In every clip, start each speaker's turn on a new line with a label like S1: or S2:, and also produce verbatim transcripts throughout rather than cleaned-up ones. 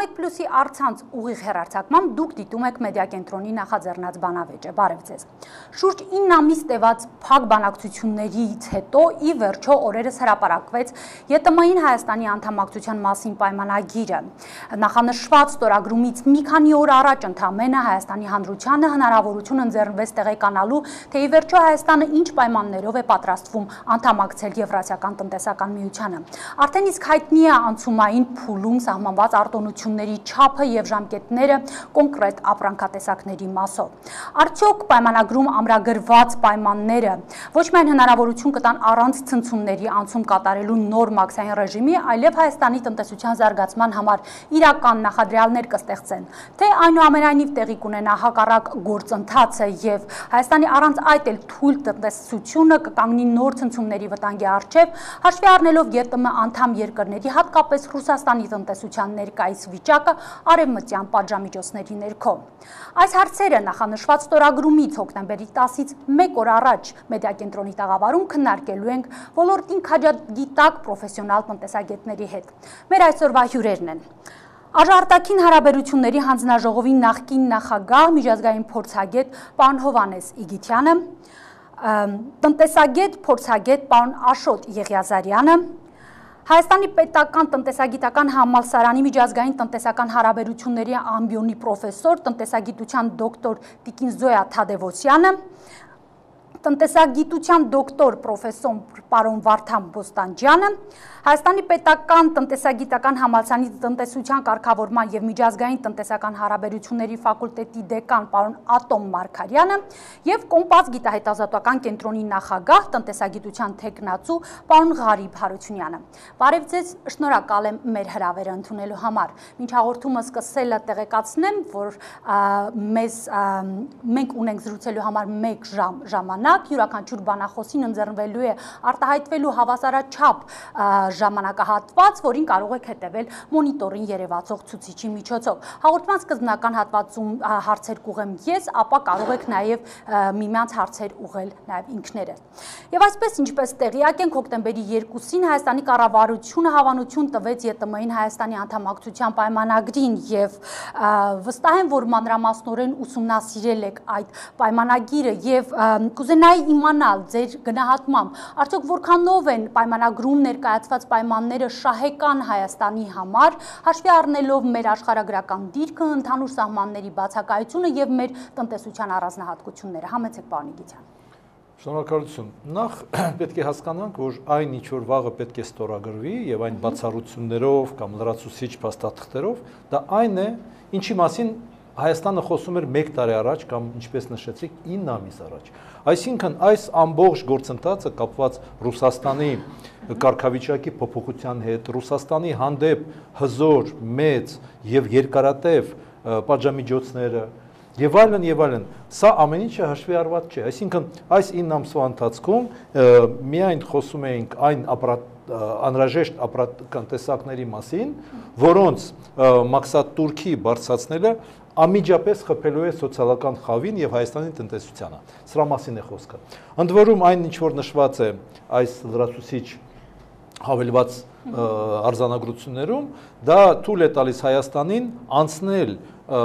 S1: տասնմեկ պլյուսի առցանց ուղիղ հեռարձակմամբ դուք դիտում եք մեդիա կենտրոնի նախաձեռնած բանավեճը, բարև ձեզ։ Շուրջ ինը ամիս տևած փակ բանակցություններից հետո ի վերջո օրերս հրապարակվեց Ե Տ Մ-ին Հայաստանի անդամակցության մասին պայմանագիրը։ Նախանշված ստորագրումից մի քանի օր առաջ ընդամենը Հայաստանի Հանրությանը հնարավորություն ընձեռնվեց տեղեկանալու, թե ի վերջո Հայաստանը ինչ պայմաններով է պատրաստվում անդամակցել Եվրասիական տնտեսական միությանը։ Արդեն իսկ հայտնի է անցումային փուլում սահմանված արտոնությունների չափը եւ ժամկետները կոնկրետ ապրանքատեսակների մասով։ Արդյոք պայմանագրում ամրագրված պայմանները ոչ միայն հնարավորություն կտան առանց ցնցումների անցում կատարելու նոր մաքսային ռեժիմի, այլև Հայաստանի տնտեսության զարգացման համար իրական նախադրյալներ կստեղծեն, թե այնուամենայնիվ տեղի կունենա հակառակ գործընթացը եւ Հայաստանի առանց այդ էլ թույլ տնտեսությունը կկանգնի նոր ցնցումների վտանգի առջև, հաշվի առնելով Ե Տ Մ անդամ երկրների, հատկապես Ռուսաստանի տնտեսության ներկայիս վիճակը արևմտյան պատժամիջոցների ներքո։ Այս հարցերը նախանշված ստորագրումից հոկտեմբերի տասից մեկ օր առաջ մեդիա կենտրոնի տաղավարում քննարկելու ենք ոլորտին քաջագիտակ պրոֆեսիոնալ տնտեսագետների հետ։ Մեր այսօրվա հյուրերն են Արտաքին հարաբերությունների հանձնաժողովի նախկին նախագահ, միջազգային փորձագետ պարոն Հովհաննես Իգիթյանը, տնտեսագետ, փորձագետ պարոն Աշոտ Եղիազարյանը, Հայաստանի պետական տնտեսագիտական համալսարանի միջազգային տնտեսական հարաբերությունների ամբիոնի պրոֆեսոր, տնտեսագիտության դոկտոր տիկին Զոյա Թադևոսյանը, տնտեսագիտության դոկտոր պրոֆեսոր պարոն Վարդան Բոստանջյանը, Հայաստանի պետական տնտեսագիտական համալսարանի տնտեսության կարգավորման եւ միջազգային տնտեսական հարաբերությունների ֆակուլտետի դեկան պարոն Ատոմ Մարգարյանը եւ Կոմպաս գիտահետազոտական կենտրոնի նախագահ, տնտեսագիտության թեկնածու պարոն Ղարիբ Հարությունյանը։ Բարև ձեզ, շնորհակալ եմ մեր հրավերը ընդունելու համար։ Մինչ հաղորդումը սկսելը տեղեկացնեմ, որ մեզ մենք ունենք զրուցելու համար մեկ ժամ ժամանակ, յուրաքանչյուր բանախոսին ընձեռնվելու է արտահայտվելու հավասարաչափ ժամանակահատված, որին կարող եք հետևել մոնիտորին երևացող ցուցիչի միջոցով։ Հաղորդման սկզբնական հատվածում հարցեր կուղեմ ես, ապա կարող եք նաև միմյանց հարցեր ուղղել նաև ինքներդ։ Եվ այսպես, ինչպես տեղյակ ենք, հոկտեմբերի երկուսին Հայաստանի կառավարությունը հավանություն տվեց Ե Տ Մ-ին Հայաստանի անդամակցության պայմանագրին եւ վստահ եմ, որ մանրամասնորեն ուսումնասիրել եք այդ պայմանագիրը եւ կուզենայի իմանալ ձեր գնահատմամբ, արդյոք որքանով են պայմանագրում ներկայացված պայմանները շահեկան Հայաստանի համար, հաշվի առնելով մեր աշխարհագրական դիրքը, ընդհանուր սահմանների բացակայությունը եւ մեր տնտեսության առանձնահատկությունները։ Համեցեք պարոն Իգիթյան։
S2: Շնորհակալություն։ Նախ պետք է հասկանանք, որ այն ինչ որ վաղը պետք է ստորագրվի եւ այն բացառություններով կամ լրացուցիչ փաստաթղթերով, դա այն է, ինչի մասին Հայաստանը խոսում էր մեկ տարի առաջ կամ ինչպես նշեցիք ինը ամիս առաջ։ Այսինքն այս ամբողջ գործընթացը կապված Ռուսաստանի կարգավիճակի փոփոխության հետ, Ռուսաստանի հանդեպ հզոր, մեծ եւ երկարատև պատժամիջոցները եւ այլն եւ այլն, սա ամեն ինչը հաշվի առված չէ։ Այսինքն այս ինը ամսվա ընթացքում միայն խոսում էինք այն անհրաժեշտ ապրանքական տեսակների մասին, որոնց մաքսատուրքի բարձրացնելը ամիջապես խփելու է սոցիալական խավին եւ Հայաստանի տնտեսությանը։ Սրա մասին է խոսքը։ Ընդ որում այն ինչ որ նշված է այս լրացուցիչ հավելված արձանագրություններում, դա թույլ է տալիս Հայաստանին անցնել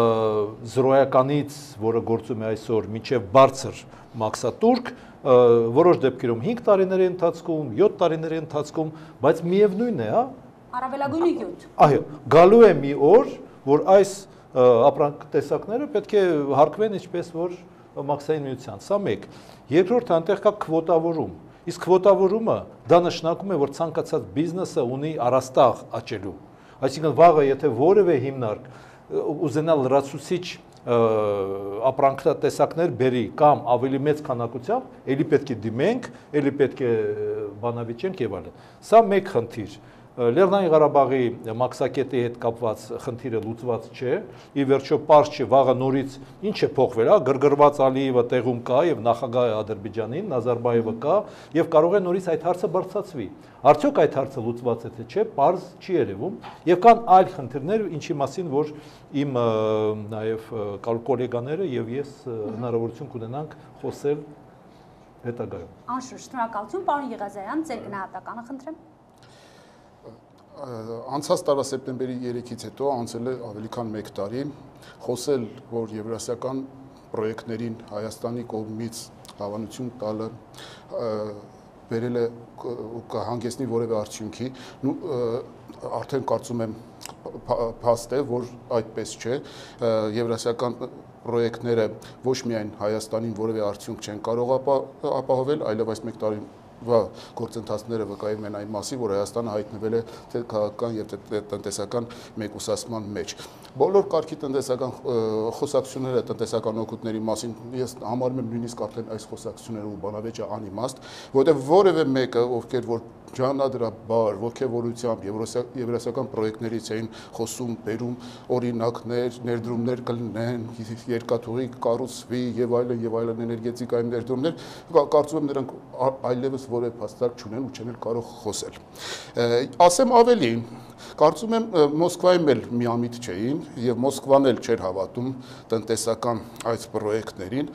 S2: զրոյականից, որը գործում է այսօր, մինչև բարձր մաքսատուրք, որոշ դեպքերում հինգ տարիների ընթացքում, յոթ տարիների ընթացքում, բայց միևնույն է, հա։
S1: Առավելագույնը յոթ։
S2: Այո, գալու է մի օր, որ այս ապրանքատեսակները պետք է հարկվեն ինչպես որ մաքսային միության, սա մեկ։ Երկրորդ այնտեղ կա քվոտավորում։ Իսկ քվոտավորումը դա նշանակում է, որ ցանկացած բիզնեսը ունի առաստաղ աճելու։ Այսինքն վաղը եթե որևէ հիմնարկ ուզենա լրացուցիչ ապրանքատեսակներ բերի կամ ավելի մեծ քանակությամբ, ելի պետք է դիմենք, ելի պետք է բանավիճենք եւ այլն։ Սա մեկ խնդիր։ Լեռնային Ղարաբաղի մաքսակետի հետ կապված խնդիրը լուծված չէ, ի վերջո պարզ չէ վաղը նորից ինչ է փոխվել, հա, գրգռված Ալիևը տեղում կա եւ նախագահը Ադրբեջանին, Նազարբայևը կա եւ կարող է նորից այդ հարցը բարձրացվի։ Արդյոք այդ հարցը լուծված է թե չէ, պարզ չի երևում եւ կան այլ խնդիրներ, ինչի մասին որ իմ նաեւ կոլեգաները եւ ես հնարավորություն կունենանք խոսել հետագայում։
S1: Անշուշտ, շնորհակալություն, պարոն Եղիազարյան, ձեր գնահատականը խնդրեմ։
S3: Անցած տարվա սեպտեմբերի երեքից հետո անցել է ավելի քան մեկ տարի, խոսել, որ եվրասիական պրոյեկտներին Հայաստանի կողմից հավանություն տալը բերել է կհանգեցնի որևէ արդյունքի, արդեն կարծում եմ փաստ է, որ այդպես չէ, եվրասիական պրոյեկտները ոչ միայն Հայաստանին որևէ արդյունք չեն կարող ապահովել, այլև այս մեկ տարի գործընթացները վկայում են այն մասին, որ Հայաստանը հայտնվել է թե քաղաքական եւ տնտեսական մեկուսացման մեջ։ Բոլոր կարգի տնտեսական խոսակցությունները տնտեսական օգուտների մասին ես համարում եմ նույնիսկ արդեն այս խոսակցությունները ու բանավեճը անիմաստ, որտեղ որևէ մեկը, ովքեր որ ջանադրաբար, ողջավորությամբ եվրասիական պրոյեկտներից էին խոսում, բերում օրինակներ, ներդրումներ կլինեն, երկաթուղի կառուցվի եւ այլն եւ այլն էներգետիկայի ներդրումներ, կարծում եմ նրանք այլևս որևէ փաստարկ չունեն ու չեն կարող խոսել։ Ասեմ ավելին, կարծում եմ Մոսկվայում էլ միամիտ չէին եւ Մոսկվան էլ չէր հավատում տնտեսական այս պրոյեկտներին,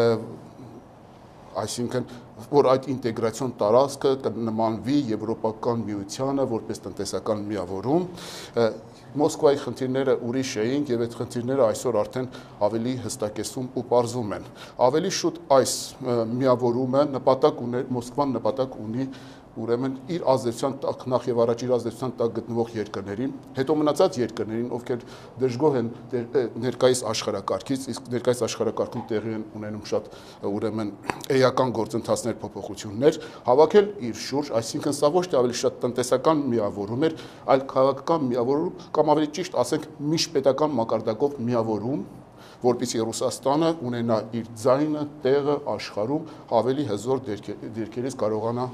S3: այսինքն որ այդ ինտեգրացիոն տարածքը կնմանվի Եվրոպական միությանը որպես տնտեսական միավորում, Մոսկվայի խնդիրները ուրիշ էին եւ այդ խնդիրները այսօր արդեն ավելի հստակեցվում ու պարզվում են։ Ավելի շուտ այս միավորումը նպատակ ուներ, Մոսկվան նպատակ ունի ուրեմն իր ազդեցության տակ նախ եւ առաջ իր ազդեցության տակ գտնվող երկրներին, հետո մնացած երկրներին, ովքեր դժգոհ են ներկայիս աշխարհակարգից, իսկ ներկայիս աշխարհակարգում տեղի են ունենում շատ ուրեմն էական գործընթացներ, փոփոխություններ, հավաքել իր շուրջ, այսինքն սա ոչ թե ավելի շատ տնտեսական միավորում էր, այլ քաղաքական միավորում կամ ավելի ճիշտ ասենք միջպետական մակարդակով միավորում, որպեսզի Ռուսաստանը ունենա իր ձայնը, տեղը աշխարհում ավելի հզոր դիրքերից կարողանա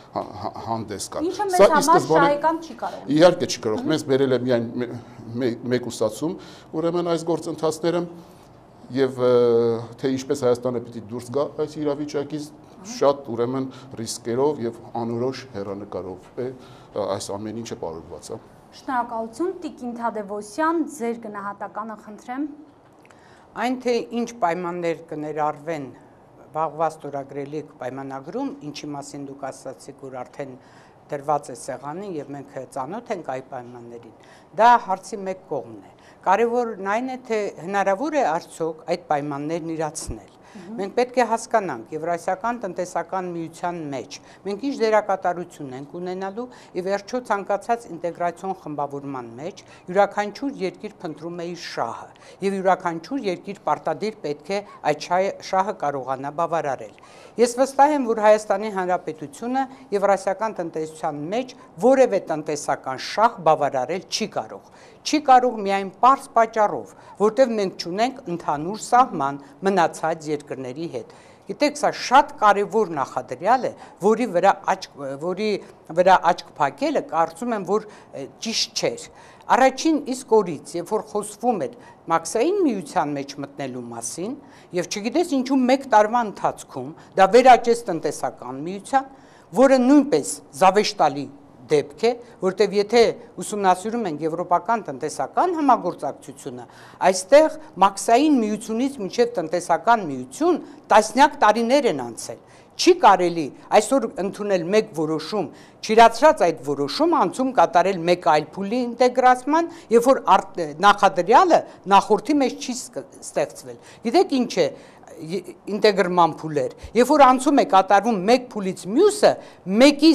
S3: հանդես գալ։
S1: Ինչը մեզ համար շահեկան չի կարող։
S3: Իհարկե չի կարող։ Մեզ բերել է միայն մեկուսացում, ուրեմն այս գործընթացները եւ թե ինչպես Հայաստանը պիտի դուրս գա այս իրավիճակից շատ ուրեմն ռիսկերով եւ անորոշ հեռանկարով է այս ամեն ինչը պարունակված է։
S1: Շնորհակալություն Տիկին Թադևոսյան, ձեր գնահատականը խնդրեմ։
S4: Այն թե ինչ պայմաններ կներառվեն վաղվա ստորագրելիք պայմանագրում, ինչի մասին դուք ասացիք, որ արդեն դրված է սեղանին եւ մենք ծանոթ ենք այդ պայմաններին, դա հարցի մեկ կողմն է։ Կարևորն այն է, թե հնարավոր է արդյոք այդ պայմաններն իրացնել։ Մենք պետք է հասկանանք Եվրասիական տնտեսական միության մեջ մենք ինչ դերակատարություն ենք ունենալու ի վերջո ցանկացած ինտեգրացիոն խմբավորման մեջ յուրաքանչյուր երկիր փնտրում է իր շահը եւ յուրաքանչյուր երկիր պարտադիր պետք է այդ շահը կարողանա բավարարել։ Ես վստահ եմ, որ Հայաստանի Հանրապետությունը Եվրասիական տնտեսության մեջ որևէ տնտեսական շահ բավարարել չի կարող։ Չի կարող միայն պարզ պատճառով, որտեղ մենք չունենք ընդհանուր սահման մնացած երկրների հետ։ Գիտեք, սա շատ կարևոր նախադրյալ է, որի վրա աչք, որի վրա աչք փակելը կարծում եմ, որ ճիշտ չէր։ Առաջին իսկ օրից, երբ որ խոսվում էր մաքսային միության մեջ մտնելու մասին, եւ չգիտես ինչու մեկ տարվա ընթացքում դա վերաճեց տնտեսական միության, որը նույնպես զավեշտալի դեպք է, որտեղ եթե ուսումնասիրում ենք եվրոպական տնտեսական համագործակցությունը, այստեղ մաքսային միությունից մինչև տնտեսական միություն տասնյակ տարիներ են անցել։ Չի կարելի այսօր ընդունել մեկ որոշում, չիրացրած այդ որոշումը անցում կատարել մեկ այլ փուլի ինտեգրացման, երբ որ նախադրյալը նախորդի մեջ չի ստեղծվել։ Գիտեք ինչ է ինտեգրման փուլեր, երբ որ անցում է կատարվում մեկ փուլից մյուսը, մեկի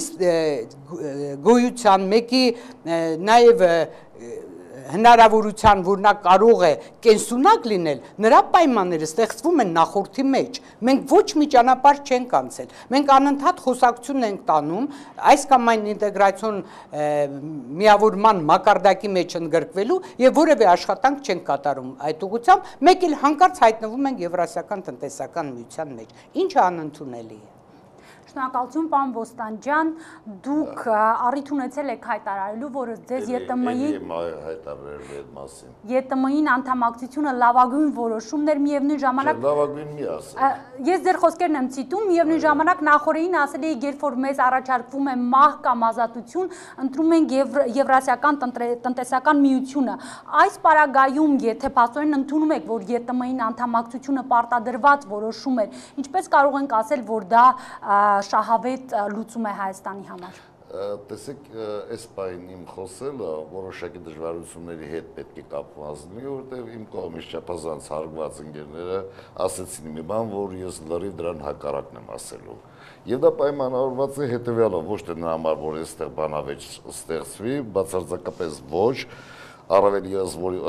S4: գոյության, մեկի նաև հնարավորության, որ նա կարող է կենսունակ լինել, նրա պայմանները ստեղծվում են նախորդի մեջ։ Մենք ոչ մի ճանապարհ չենք անցել։ Մենք անընդհատ խոսակցություն ենք տանում այս կամ այն ինտեգրացիոն միավորման մակարդակի մեջ ընդգրկվելու եւ որևէ աշխատանք չենք կատարում այդ ուղղությամբ, մեկ էլ հանկարծ հայտնվում ենք Եվրասիական տնտեսական միության մեջ, ինչը անընդունելի է։
S1: Շնորհակալություն, պարոն Ոստանջյան, դուք առիթ ունեցել եք հայտարարելու, որ ձեզ ԵՏՄ-ին անդամակցությունը լավագույն որոշումն էր, միևնույն ժամանակ
S5: լավագույն մի ասել։
S1: Ես ձեր խոսքերն եմ ցիտում, միևնույն ժամանակ նախորդին ասել էի, երբ որ մեզ առաջարկվում է մահ կամ ազատություն, ընտրում ենք Եվրասիական տնտեսական միությունը։ Այս պարագայում, եթե փաստորեն ընդունում եք, որ ԵՏՄ-ին անդամակցությունը պարտադրված որոշում էր, ինչպես կարող ենք ասել, որ դա շահավետ լուծում է Հայաստանի համար։
S5: Տեսեք, այս պայն իմ խոսելը որոշակի դժվարությունների հետ պետք է կապված լինի, որովհետև իմ կողմից չափազանց հարգված ընկերները ասեցին մի բան, որ ես լրիվ դրան հակառակն եմ ասելու։ Եվ դա պայմանավորված է հետևյալով, ոչ թե նրա համար, որ այստեղ բանավեճ ստեղծվի, բացարձակապես ոչ, առավել ևս որ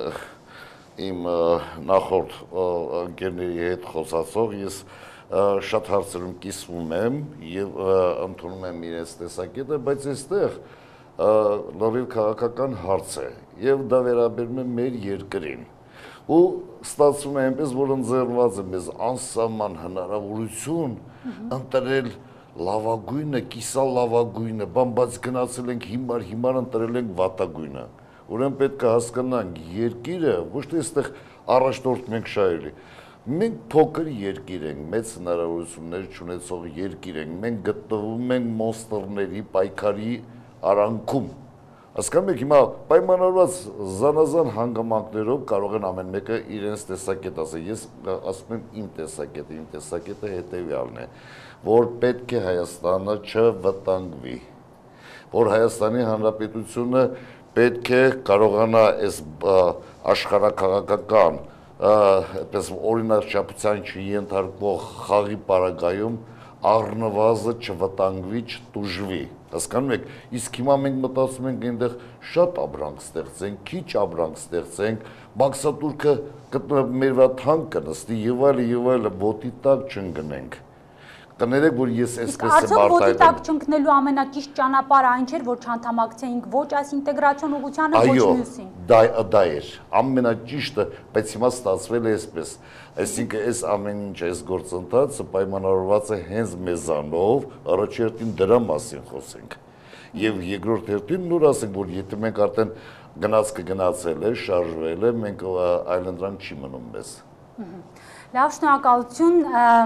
S5: իմ նախորդ ընկերների հետ խոսացող ես շատ հարցերում կիսվում եմ եւ ընդունում եմ իրենց տեսակետը, բայց այստեղ լրիվ քաղաքական հարց է եւ դա վերաբերում է մեր երկրին։ Ու ստացվում է այնպես, որ ընձեռված է մեզ անսահման հնարավորություն ընտրել լավագույնը, կիսալավագույնը, բան բաց գնացել ենք հիմար, հիմար ընտրել ենք վատագույնը։ Ուրեմն պետք է հասկանանք, երկիրը ոչ թե այստեղ առաջնորդ մենք շահելի։ Մենք փոքր երկիր ենք, մեծ հնարավորություններ չունեցող երկիր ենք, մենք գտնվում ենք մոնստերների պայքարի արանքում։ Հասկանում եք, հիմա պայմանավորված զանազան հանգամանքներով կարող են ամեն մեկը իրենց տեսակետ ասել։ Ես ասում եմ իմ տեսակետը, իմ տեսակետը հետևյալն է, որ պետք է Հայաստանը չվտանգվի, որ Հայաստանի Հանրապետությունը պետք է կարողանա այս աշխարհաքաղաքական այդպես օրինաչափության չենթարկվող խաղի պարագայում առնվազն չվտանգվի, չտուժվի։ Հասկանում եք, իսկ հիմա մենք մտածում ենք այնտեղ շատ ապրանք ստեղծենք, քիչ ապրանք ստեղծենք, մաքսատուրքը գտնվի մեր վրա թանկ կնստի եւ այլը եւ այլը ոտի տակ չընկնենք։ Կներեք, որ ես այսպես եմ արտահայտում։ Իսկ արդյոք ոտի տակ
S1: չընկնելու ամենաճիշտ ճանապարհը այն չէր, որ չանդամակցեինք ոչ այս ինտեգրացիոն ուղղությանը, ոչ մյուսին։
S5: Այո, դա էր ամենաճիշտը, բայց հիմա ստացվել է այսպես։ Այսինքն այս ամեն ինչ, այս գործընթացը պայմանավորված է հենց մեզանով, առաջերտին դրա մասին խոսենք։ Եվ երկրորդ հերթին նոր ասենք, որ եթե մենք արդեն գնացքը գնացել է, շարժվել է, մենք այլընտրանք չի մնում մեզ։
S1: Լավ, շնորհակալություն,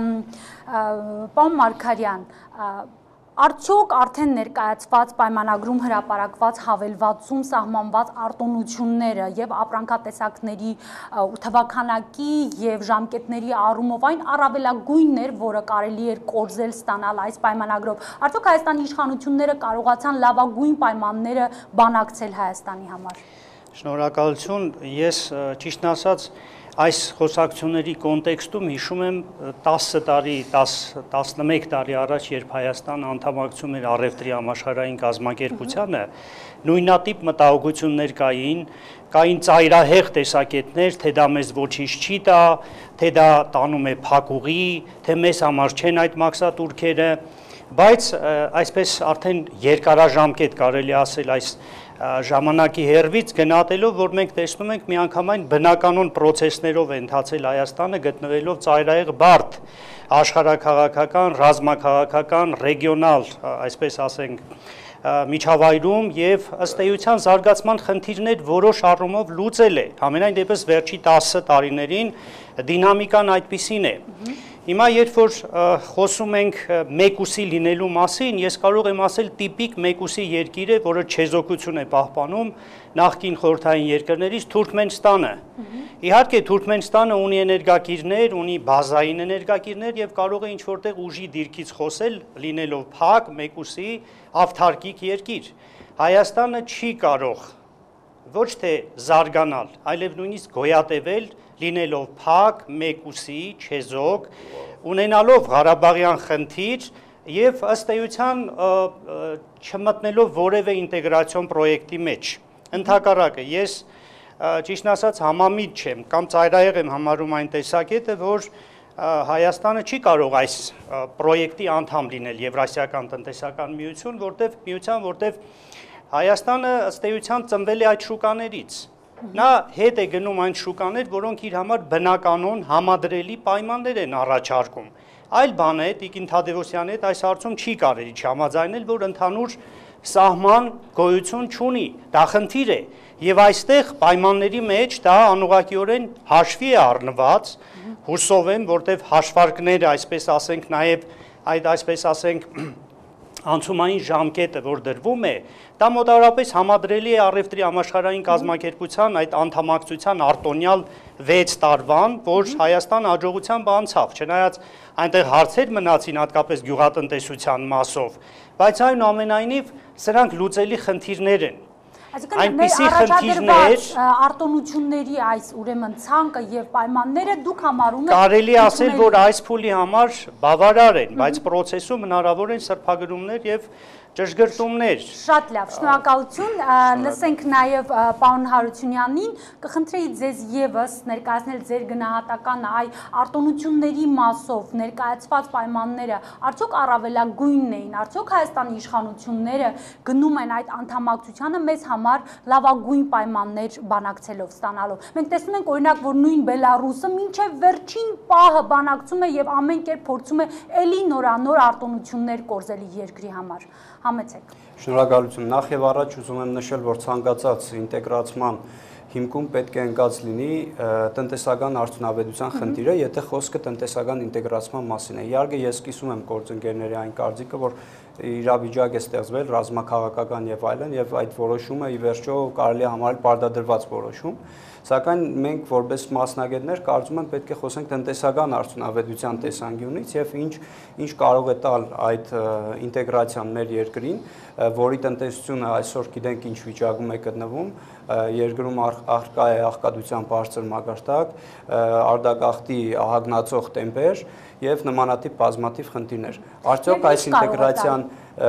S1: պարոն Մարգարյան, արդյոք արդեն ներկայացված պայմանագրում հրապարակված հավելվածում սահմանված արտոնությունները եւ ապրանքատեսակների թվաքանակի եւ ժամկետների առումով այն առավելագույնն էր, որը կարելի էր կորզել ստանալ այս պայմանագրով։ Արդյոք Հայաստանի իշխանությունները կարողացան լավագույն պայմանները բանակցել Հայաստանի համար։
S6: Շնորհակալություն, ես ճիշտն ասած այս խոսակցությունների կոնտեքստում հիշում եմ տասը տարի, տասնմեկ տարի առաջ, երբ Հայաստանը անդամակցում էր առևտրի համաշխարհային կազմակերպությանը, նույնատիպ մտահոգություններ կային, կային ծայրահեղ տեսակետներ, թե դա մեզ ոչինչ չի տա, թե դա տանում է փակուղի, թե մեզ համար չեն այդ մաքսատուրքերը, բայց այսպես արդեն երկարաժամկետ կարելի ասել այս ժամանակի հերվից գնահատելով, որ մենք տեսնում ենք միանգամայն բնականոն պրոցեսներով է ընթացել Հայաստանը, գտնվելով ծայրահեղ բարդ աշխարհաքաղաքական, ռազմաքաղաքական, ռեգիոնալ, այսպես ասենք, միջավայրում եւ ըստ էության զարգացման խնդիրներ որոշ առումով լուծել է։ Համենայն դեպս վերջի տասը տարիներին դինամիկան այդպիսին է։ Հիմա երբ որ խոսում ենք մեկուսի լինելու մասին, ես կարող եմ ասել տիպիկ մեկուսի երկիր է, որը չեզոքություն է պահպանում նախկին խորհրդային երկրներից Թուրքմենստանը։ Իհարկե Թուրքմենստանը ունի էներգակիրներ, ունի բազային էներգակիրներ եւ կարող է ինչ-որտեղ ուժի դիրքից խոսել, լինելով փակ, մեկուսի, ավթարկիկ երկիր։ Հայաստանը չի կարող ոչ թե զարգանալ, այլև նույնիսկ գոյատևել լինելով փակ, մեկուսի, չեզոք, ունենալով Ղարաբաղյան խնդիր եւ ըստ էության չմտնելով որևէ ինտեգրացիոն պրոյեկտի մեջ։ Ընդհակառակը ես ճիշտն ասած համամիտ չեմ կամ ծայրահեղ եմ համարում այն տեսակետը, որ Հայաստանը չի կարող այս պրոյեկտի անդամ լինել Եվրասիական տնտեսական միություն, որտեղ միության, որտեղ Հայաստանը ըստ էության ծնվել է այդ շուկաներից։ Նա հետ է գնում այն շուկաներ, որոնք իր համար բնականon համադրելի պայմաններ են առաջարկում։ Այլ բան է, Տիկին Թադևոսյանի հետ այս հարցում չի կարելի չհամաձայնել, որ ընդհանուր սահման գոյություն չունի, դա խնդիր է։ Եվ այստեղ պայմանների մեջ դա անուղղակիորեն հաշվի է առնված, հուսով եմ, որտեղ հաշվարկները, այսպես ասենք, նաև այդ այսպես ասենք անցումային ժամկետը, որ դրվում է, դա մոտավորապես համադրելի է առևտրի համաշխարհային կազմակերպության այդ անդամակցության արտոնյալ վեց տարվան, որ Հայաստանը հաջողությամբ անցավ, չնայած այնտեղ հարցեր մնացին հատկապես գյուղատնտեսության մասով, բայց այնուամենայնիվ սրանք լուծելի խնդիրներ են։
S1: Այնպիսի խնդիրներ արտոնությունների այս ուրեմն ցանկը եւ պայմանները դուք համարում եք
S6: կարելի ասել, որ այս փուլի համար բավարար են, բայց process-ում հնարավոր են սրբագրումներ եւ ճշգրտումներ։
S1: Շատ լավ, շնորհակալություն, լսենք նաև պարոն Հարությունյանին, կխնդրեի ձեզ եւս ներկայացնել ձեր գնահատականը այ արտոնությունների մասով ներկայացված պայմանները արդյոք առավելագույնն էին, արդյոք Հայաստանի իշխանությունները գնում են այդ անդամակցությանը մեզ համար լավագույն պայմաններ բանակցելով ստանալով։ Մենք տեսնում ենք օրինակ, որ նույն Բելարուսը մինչև վերջին պահը բանակցում է եւ ամեն կերպ փորձում է ելի նորանոր արտոնություններ կորզել երկրի համար։ Համեցեք։
S7: Շնորհակալություն։ Նախ եւ առաջ ուզում եմ նշել, որ ցանկացած ինտեգրացման հիմքում պետք է ընկած լինի տնտեսական արդյունավետության խնդիրը, եթե խոսքը տնտեսական ինտեգրացման մասին է։ Իհարկե ես կիսում եմ գործընկերների այն կարծիքը, որ իրավիճակ է ստեղծվել ռազմաքաղաքական եւ այլն, եւ այդ որոշումը ի վերջո կարելի է համարել պարտադրված որոշում, սակայն մենք որպես մասնագետներ կարծում եմ պետք է խոսենք տնտեսական արդյունավետության տեսանկյունից եւ ինչ ինչ կարող է տալ այդ ինտեգրացիան մեր երկրին, որի տնտեսությունը այսօր գիտենք ինչ վիճակում է գտնվում, երկրում առկա է աղքատության բարձր մակարդակ, արտագաղթի ահագնացող տեմպեր եւ նմանատիպ բազմաթիվ խնդիրներ։ Արդյոք այս ինտեգրացիան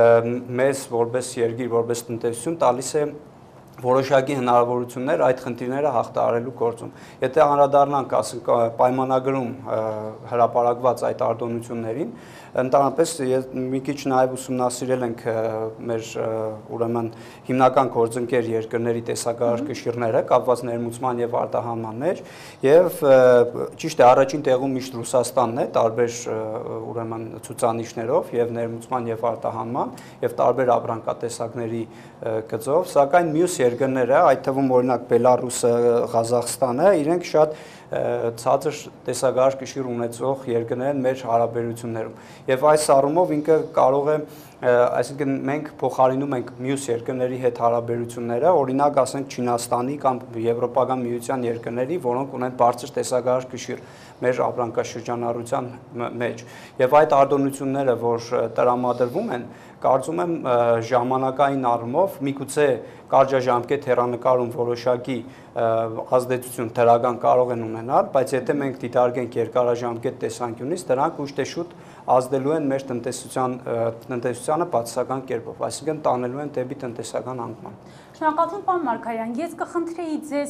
S7: մեզ որպես երկիր, որպես տնտեսություն տալիս է որոշակի հնարավորություններ այդ խնդիրները հաղթահարելու գործում։ Եթե անդրադառնանք, ասենք, պայմանագրում հրապարակված այդ արտոնություններին, ընդհանրապես մի քիչ նաև ուսումնասիրել ենք մեր ուրեմն հիմնական գործընկեր երկրների տեսակարար կշիռները կապված ներմուծման եւ արտահանման մեջ եւ ճիշտ է առաջին տեղում միշտ Ռուսաստանն է տարբեր ուրեմն ցուցանիշներով եւ ներմուծման եւ արտահանման եւ տարբեր ապրանքատեսակների գծով, սակայն մյուս երկրները, այդ թվում օրինակ Բելարուսը, Ղազախստանը, իրենք շատ ցածր տեսակարար կշիռ ունեցող երկրներ են մեր հարաբերություններում։ Եվ այս առումով ինքը կարող է, այսինքն մենք փոխարինում ենք մյուս երկրների հետ հարաբերությունները, օրինակ ասենք Չինաստանի կամ Եվրոպական միության երկրների, որոնք ունեն բարձր տեսակարար կշիռ մեր ապրանքաշրջանառության մեջ։ Եվ այդ արտոնությունները, որ տրամադրվում են, կարծում եմ ժամանակային առումով միգուցե կարճաժամկետ հեռանկարում որոշակի ազդեցություն դրական կարող են ունենալ, բայց եթե մենք դիտարկենք երկարաժամկետ տեսանկյունից, դրանք ուշ թե շուտ ազդելու են մեր տնտեսության տնտեսությանը բացասական կերպով, այսինքն տանելու են դեպի տնտեսական անկման։
S1: Շնորհակալություն, պարոն Մարգարյան, ես կխնդրեի ձեզ,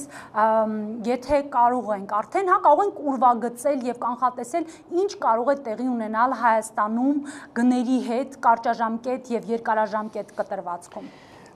S1: եթե կարող ենք արդեն, հա, կարող ենք ուրվագծել եւ կանխատեսել, ինչ կարող է տեղի ունենալ Հայաստանում գների հետ կարճաժամկետ եւ երկարաժամկետ կտրվածքում։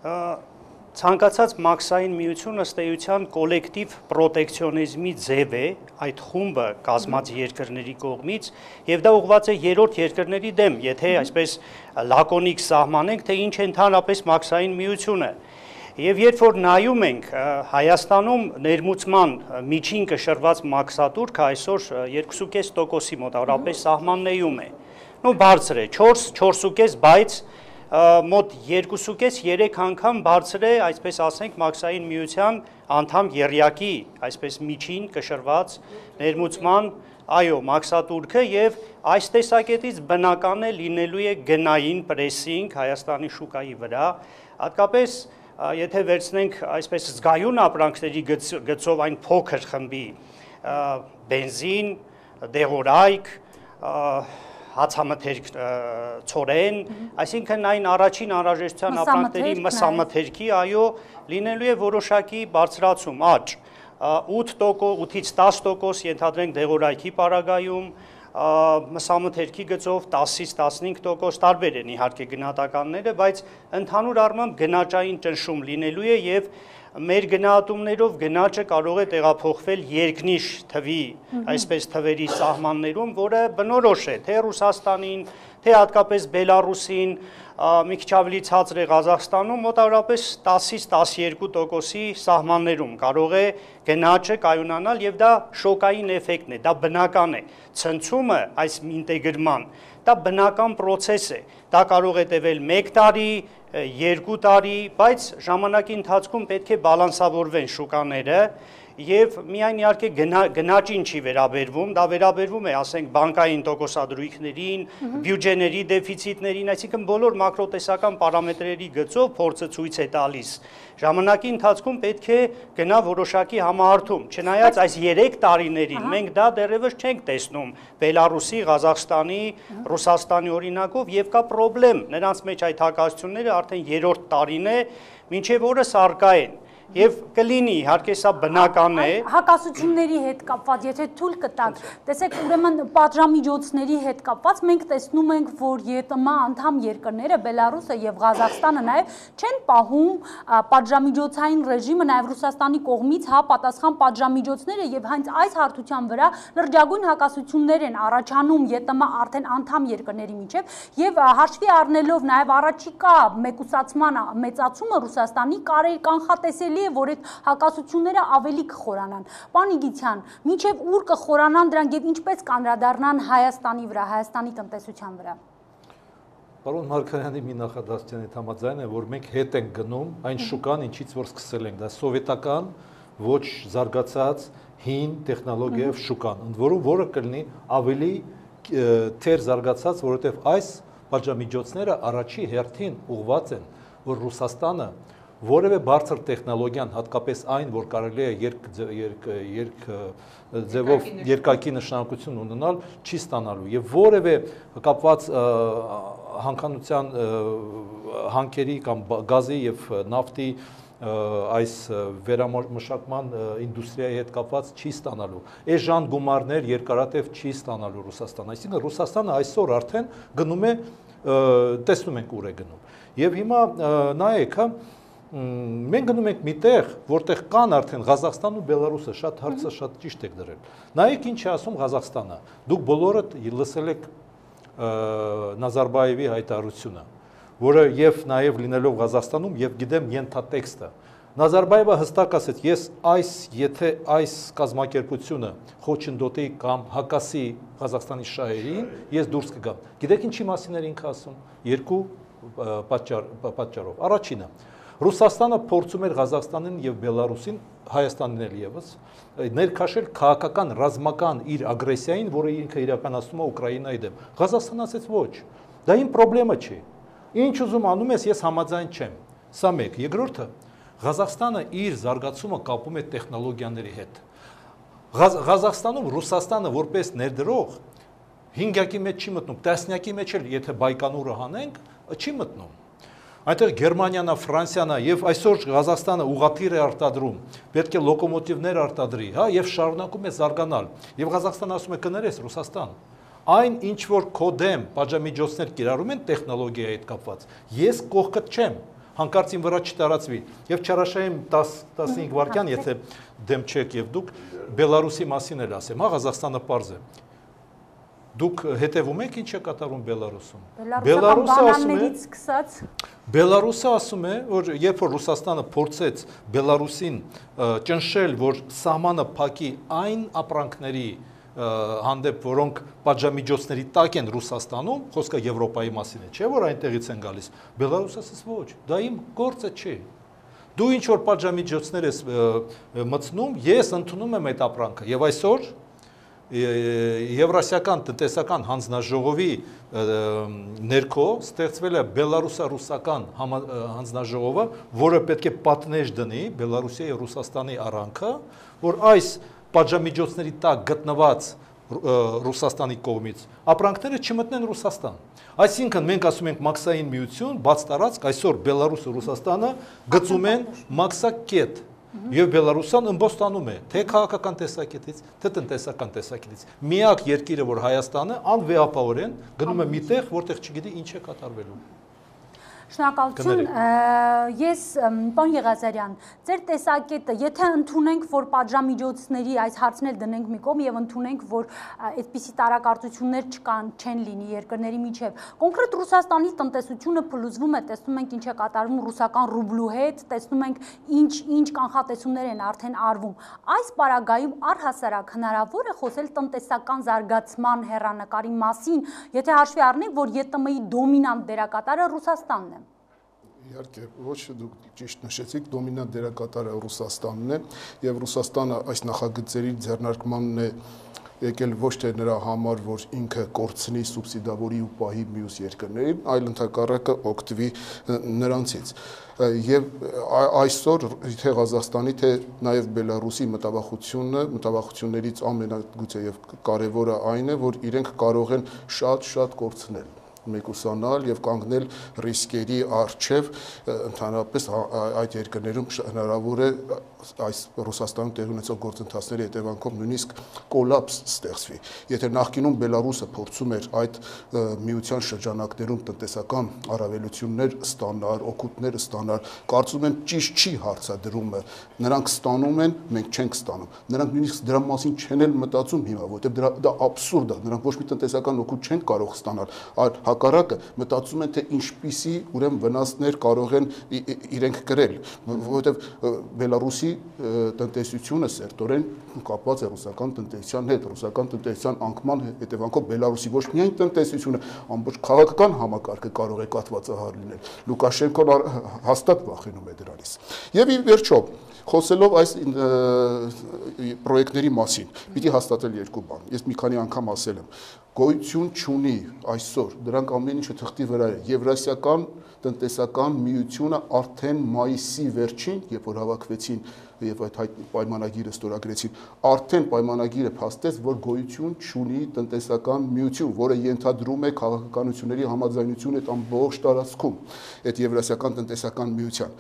S6: Ցանկացած մաքսային միություն ըստ էության կոլեկտիվ պրոտեկցիոնիզմի ձև է, այդ խումբը կազմած երկրների կողմից, եւ դա ուղղված է երրորդ երկրների դեմ, եթե այսպես լակոնիկ սահմանենք, թե ինչ է ընդհանրապես մաքսային միությունը։ Եվ երբ որ նայում ենք Հայաստանում ներմուծման միջին կշռված մաքսատուրքը այսօր երկու կես տոկոսի մոտավորապես սահմաննեում է։ Նու բարձր է, չորս, չորս ու կես, բայց մոտ երկու կես երեք անգամ բարձր է, այսպես ասենք, մաքսային միության անդամ եռյակի, այսպես միջին կշռված ներմուծման, այո, մաքսատուրքը եւ այս տեսակետից բնական է լինելու է գնային պրեսինգ Հայաստանի շուկայի վրա, հատկապես եթե վերցնենք այսպես զգայուն ապրանքների գծով այն փոքր խմբի բենզին, դեղորայք, հացամթերք ցորեն, այսինքն այն առաջին անհրաժեշտության ապրանքների մսամթերքի, այո, լինելու է որոշակի բարձրացում, աճ, ութից տաս տոկոս ենթադրենք դեղորայքի պարագայում, մսամթերքի գծով տասից տասնհինգ տոկոս տարբեր են իհարկե գնահատականները, բայց ընդհանուր առմամբ գնաճային ճնշում լինելու է եւ մեր գնահատումներով գնաճը կարող է տեղափոխվել երկնիշ թվի, այսպես թվերի սահմաններում, որը բնորոշ է թե Ռուսաստանին, թե հատկապես Բելարուսին, մի քիչ ավելի ցածր է Ղազախստանում, մոտավորապես տասից տասներկու տոկոսի սահմաններում կարող է գնաճը կայունանալ եւ դա շոկային էֆեկտն է, դա բնական է։ Ցնցումը այս ինտեգրման դա բնական process է։ Դա կարող է տևել մեկ տարի, երկու տարի, բայց ժամանակի ընթացքում պետք է բալանսավորվեն շուկաները եւ միայն իհարկե գնաճին չի վերաբերվում, դա վերաբերվում է, ասենք, բանկային տոկոսադրույքներին, բյուջեների դեֆիցիտներին, այսինքն բոլոր մակրոտեսական պարամետրերի գծով փորձը ցույց է տալիս։ Ժամանակի ընթացքում պետք է գնա որոշակի համահարթում, չնայած այս երեք տարիներին մենք դա դեռևս չենք տեսնում Բելարուսի, Ղազախստանի, Ռուսաստանի օրինակով եւ կա խնդրեմ, նրանց մեջ այդ հակասությունները արդեն երրորդ տարին է, մինչեւ օրս առկա են։ Եվ կլինի, իհարկե սա բնական է։
S1: Հակասությունների հետ կապված, եթե թույլ կտաք, տեսեք, ուրեմն պատժամիջոցների հետ կապված մենք տեսնում ենք, որ ԵՏՄ անդամ երկրները, Բելարուսը եւ Ղազախստանը նաեւ չեն պահում պատժամիջոցային ռեժիմը, նաեւ Ռուսաստանի կողմից հա պատասխան պատժամիջոցները եւ հենց այս հարթության վրա լրջագույն հակասություններ են առաջանում ԵՏՄ արդեն անդամ երկրների միջեւ եւ հաշվի առնելով նաեւ առաջիկա մեկուսացման մեծացումը Ռուսաստանի կարելի կանխատեսելի որ այդ հակասությունները ավելի կխորանան։ Պարոն Իգիթյան, մինչև ուր կխորանան դրանք եւ ինչպես կանդրադառնան Հայաստանի վրա, Հայաստանի տնտեսության վրա։
S2: Պարոն Մարգարյանի մի նախադասության հետ համաձայն է, որ մենք հետ ենք գնում այն շուկան, ինչից որ սկսել ենք, դա սովետական, ոչ զարգացած հին տեխնոլոգիայով շուկան, ընդ որում որը կլինի ավելի թեր զարգացած, որովհետեւ այս պատժամիջոցները առաջի հերթին ուղղված են, որ Ռուսաստանը որևէ բարձր տեխնոլոգիան, հատկապես այն, որ կարելի է երկ երկ ձևով երկակի նշանակություն ունենալ, չի ստանալու եւ որևէ կապված հանքանության հանքերի կամ գազի եւ նավթի այս վերամշակման ինդուստրիայի հետ կապված չի ստանալու։ Այս ժան գումարներ երկարատև չի ստանալու Ռուսաստանը։ Այսինքն Ռուսաստանը այսօր արդեն գնում է, տեսնում ենք ուր է գնում։ Եվ հիմա նայեք, հա մենք գնում ենք միտեղ, որտեղ կան արդեն Ղազախստանն ու Բելարուսը, շատ հարցը շատ ճիշտ եք դրել։ Նայեք ինչ է ասում Ղազախստանը։ Դուք բոլորդ լսել եք Նազարբաևի հայտարարությունը, որը եւ նաեւ լինելով Ղազախստանում եւ գիտեմ ենթատեքստը։ Նազարբաևը հստակ ասեց, ես այս եթե այս կազմակերպությունը խոչընդոտի կամ հակասի Ղազախստանի շահերին, ես դուրս կգամ։ Գիտեք ինչի մասին էր ինքը ասում։ Երկու պատճառով։ Առաջինը Ռուսաստանը փորձում էր Ղազախստանին եւ Բելարուսին, Հայաստանին էլ եւս, ներքաշել քաղաքական ռազմական իր ագրեսիային, որը ինքը իրականացնում է Ուկրաինայի դեմ։ Ղազախստանը ասեց ոչ, դա իմ խնդրեմը չի։ Ինչ ուզում անում ես, ես համաձայն չեմ։ Սա մեկ, երկրորդը, Ղազախստանը իր զարգացումը կապում է տեխնոլոգիաների հետ։ Ղազախստանում Ռուսաստանը որպես ներդրող հինգյակի մեջ չի մտնում, տասնյակի մեջ էլ եթե Բայկանուրը հանենք, չի մտնում։ Այնտեղ Գերմանիան, Ֆրանսիան եւ այսօր Ղազախստանը ուղղաթիռ է արտադրում, պետք է լոկոմոտիվներ արտադրի, հա, եւ շարունակում է զարգանալ։ Եվ Ղազախստանը ասում է կներես Ռուսաստան։ Այն ինչ որ կոդեմ պատժամիջոցներ կիրառում են տեխնոլոգիայի հետ կապված, ես կողքդ չեմ, հանկարծին վրա չտարածվի։ Եվ չարաշահեմ տասնհինգ վայրկյան, եթե դեմ չեք եւ դուք Բելարուսի մասին էլ ասեմ, հա, Ղազախստանը պարզ է։ Դուք հետևում եք ինչ է կատարում Բելարուսում։
S1: Բելարուսը ասում է,
S2: Բելարուսը ասում է, որ երբ որ Ռուսաստանը փորձեց Բելարուսին ճնշել, որ սահմանը փակի այն ապրանքների հանդեպ, որոնք պատժամիջոցների տակ են Ռուսաստանում, խոսքը Եվրոպայի մասին է, չէ՞ որ այնտեղից են գալիս։ Բելարուսը ասաց ոչ, դա իմ գործը չի։ Դու ինչ որ պատժամիջոցներ ես մտցնում, ես ընդունում եմ այդ ապրանքը եւ այսօր Եվրասիական տնտեսական հանձնաժողովի ներքո ստեղծվել է Բելարուսա-ռուսական հանձնաժողովը, որը պետք է պատնեշ դնի Բելարուսի եւ Ռուսաստանի առանքը, որ այս պատժամիջոցների տակ գտնված Ռուսաստանի կողմից ապրանքները չմտնեն Ռուսաստան։ Այսինքն մենք ասում ենք մաքսային միություն, բաց տարածք, այսօր Բելարուսը, Ռուսաստանը գծում են մաքսակետ։ Եվ Բելարուսան ըմբոստանում է, թե քաղաքական տեսակետից, թե տնտեսական տեսակետից։ Միակ երկիրը, որ Հայաստանը անվեհապահորեն գնում է միտեղ, որտեղ չգիտի ինչ է կատարվելու։
S1: Շնորհակալություն։ Ես պարոն Եղազարյան, ձեր տեսակետը, եթե ընդունենք, որ պատժամիջոցների այս հարցն էլ դնենք մի կողմ եւ ընդունենք, որ այդպիսի տարակարծություններ չկան, չեն լինի երկրների միջև, կոնկրետ Ռուսաստանի տնտեսությունը փլուզվում է, տեսնում ենք ինչ է կատարվում ռուսական ռուբլու հետ, տեսնում ենք ինչ ինչ կանխատեսումներ են արդեն արվում։ Այս պարագայում առհասարակ հնարավոր է խոսել տնտեսական զարգացման հեռանկարի մասին, եթե հաշվի առնենք, որ ԵՏՄ-ի դոմինանտ դերակատարը Ռուսաստանն է։
S3: Իհարկե, ոչ դուք ճիշտ նշեցիք, դոմինանտ դերակատարը Ռուսաստանն է եւ Ռուսաստանը այս նախագծերի ձեռնարկմանն է եկել ոչ թե նրա համար, որ ինքը կորցնի սուբսիդավորի ու պահի մյուս երկրներին, այլ ընդհակառակը օգտվի նրանցից։ Եվ այսօր թե Ղազախստանի, թե նաև Բելարուսի մտավախությունը, մտավախություններից ամենագուցե եւ կարևորը այն է, որ իրենք կարող են շատ-շատ կորցնել, մեկուսանալ եւ կանգնել ռիսկերի առջև, ընդհանրապես այդ երկրներում հնարավոր է այս Ռուսաստանում տեղի ունեցող գործընթացների հետևանքով նույնիսկ կոլապս ստեղծվի։ Եթե նախկինում Բելարուսը փորձում էր այդ միության շրջանակներում տնտեսական առավելություններ ստանալ, օգուտներ ստանալ, կարծում եմ ճիշտ չի հարցադրումը, նրանք ստանում են, մենք չենք ստանում։ Նրանք նույնիսկ դրա մասին չեն էլ մտածում հիմա, որովհետեւ դա աբսուրդ է, նրանք ոչ մի տնտեսական օգուտ չեն կարող ստանալ, այլ հակառակը մտածում են, թե ինչպիսի ուրեմն վնասներ կարող են իրենք կրել, որովհետեւ Բելարուսի տնտեսությունը սերտորեն կապված է ռուսական տնտեսության հետ, ռուսական տնտեսության անկման հետևանքով Բելարուսի ոչ միայն տնտեսությունը, ամբողջ քաղաքական համակարգը կարող է կաթվածահար լինել։ Լուկաշենկոն հաստատ վախենում է դրանից։ Եվ ի վերջո, խոսելով այս պրոյեկտների մասին, պիտի հաստատել երկու բան։ Ես մի քանի անգամ ասել եմ, գոյություն չունի այսօր, դրանք ամեն ինչը թղթի վրա է։ Եվրասիական տնտեսական միությունը արդեն մայիսի վերջին, երբ որ հավաքվեցին եւ այդ պայմանագիրը ստորագրեցին, արդեն պայմանագիրը փաստեց, որ գոյություն չունի տնտեսական միություն, որը ենթադրում է քաղաքականությունների համաձայնություն այդ ամբողջ տարածքում, այդ Եվրասիական տնտեսական միության։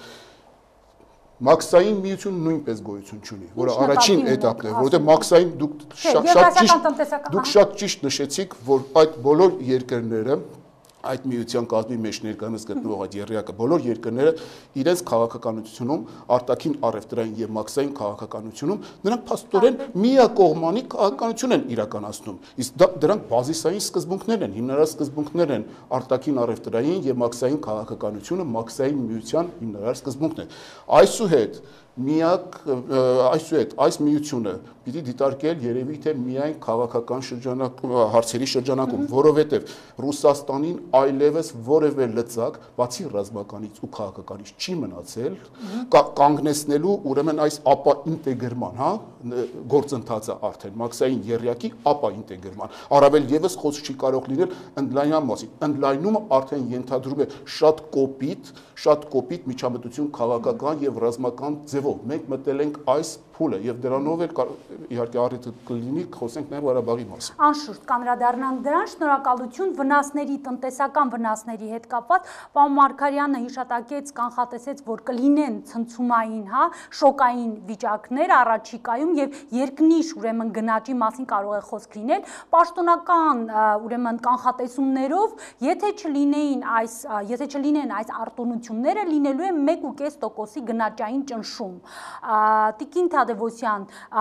S3: Մաքսային միությունը նույնպես գոյություն չունի, որը առաջին էտապն է, որովհետեւ մաքսային դուք շատ ճիշտ դուք շատ ճիշտ նշեցիք, որ այդ բոլոր երկրները այդ միության կազմի մեջ ներկայումս գտնվող այդ երրյակը բոլոր երկրները իրենց քաղաքականությունում, արտաքին առևտրային եւ մաքսային քաղաքականությունում նրանք փաստորեն միակողմանի քաղաքականություն են իրականացնում։ Իսկ դրանք բազիսային սկզբունքներ են, հիմնարար սկզբունքներ են արտաքին առևտրային եւ մաքսային քաղաքականությունը մաքսային միության հիմնարար սկզբունքն է։ Այսուհետ միակ այսուհետ այս միությունը պիտի դիտարկել երևի թե միայն քաղաքական շրջանակում հարցերի շրջանակում, որովհետև Ռուսաստանին այլևս որևէ լծակ, բացի ռազմականից ու քաղաքականից չի մնացել, կանգնեցնելու ուրեմն այս ապա ինտեգրման, հա, գործընթացը արդեն մաքսային եռյակի ապա ինտեգրման։ Առավել եւս խոսք չի կարող լինել ընդլայնման մասին։ Ընդլայնումը արդեն ենթադրում է շատ կոպիտ, շատ կոպիտ միջամտություն քաղաքական եւ ռազմական ձևով։ Մենք մտել ենք այս փուլը եւ դրանով էլ իհարկե առիթ կլինի խոսենք նաեւ Ղարաբաղի մասին։
S1: Անշուշտ կանդրադառնանք դրան, շնորհակալություն վնասների, տնտեսական վնասների հետ կապված պարոն Մարգարյանը հիշատակեց, կանխատեսեց, որ կլինեն ցնցումային, հա, շոկային վիճակներ առաջիկայում եւ երկնիշ ուրեմն գնաճի մասին կարող է խոսք լինել, պաշտոնական ուրեմն կանխատեսումներով, եթե չլինեին այս, եթե չլինեն այս արտոնությունները, լինելու է մեկ կόμμα պենս տոկոսի գնաճային ճնշում։ Տիկին Թադևոսյան,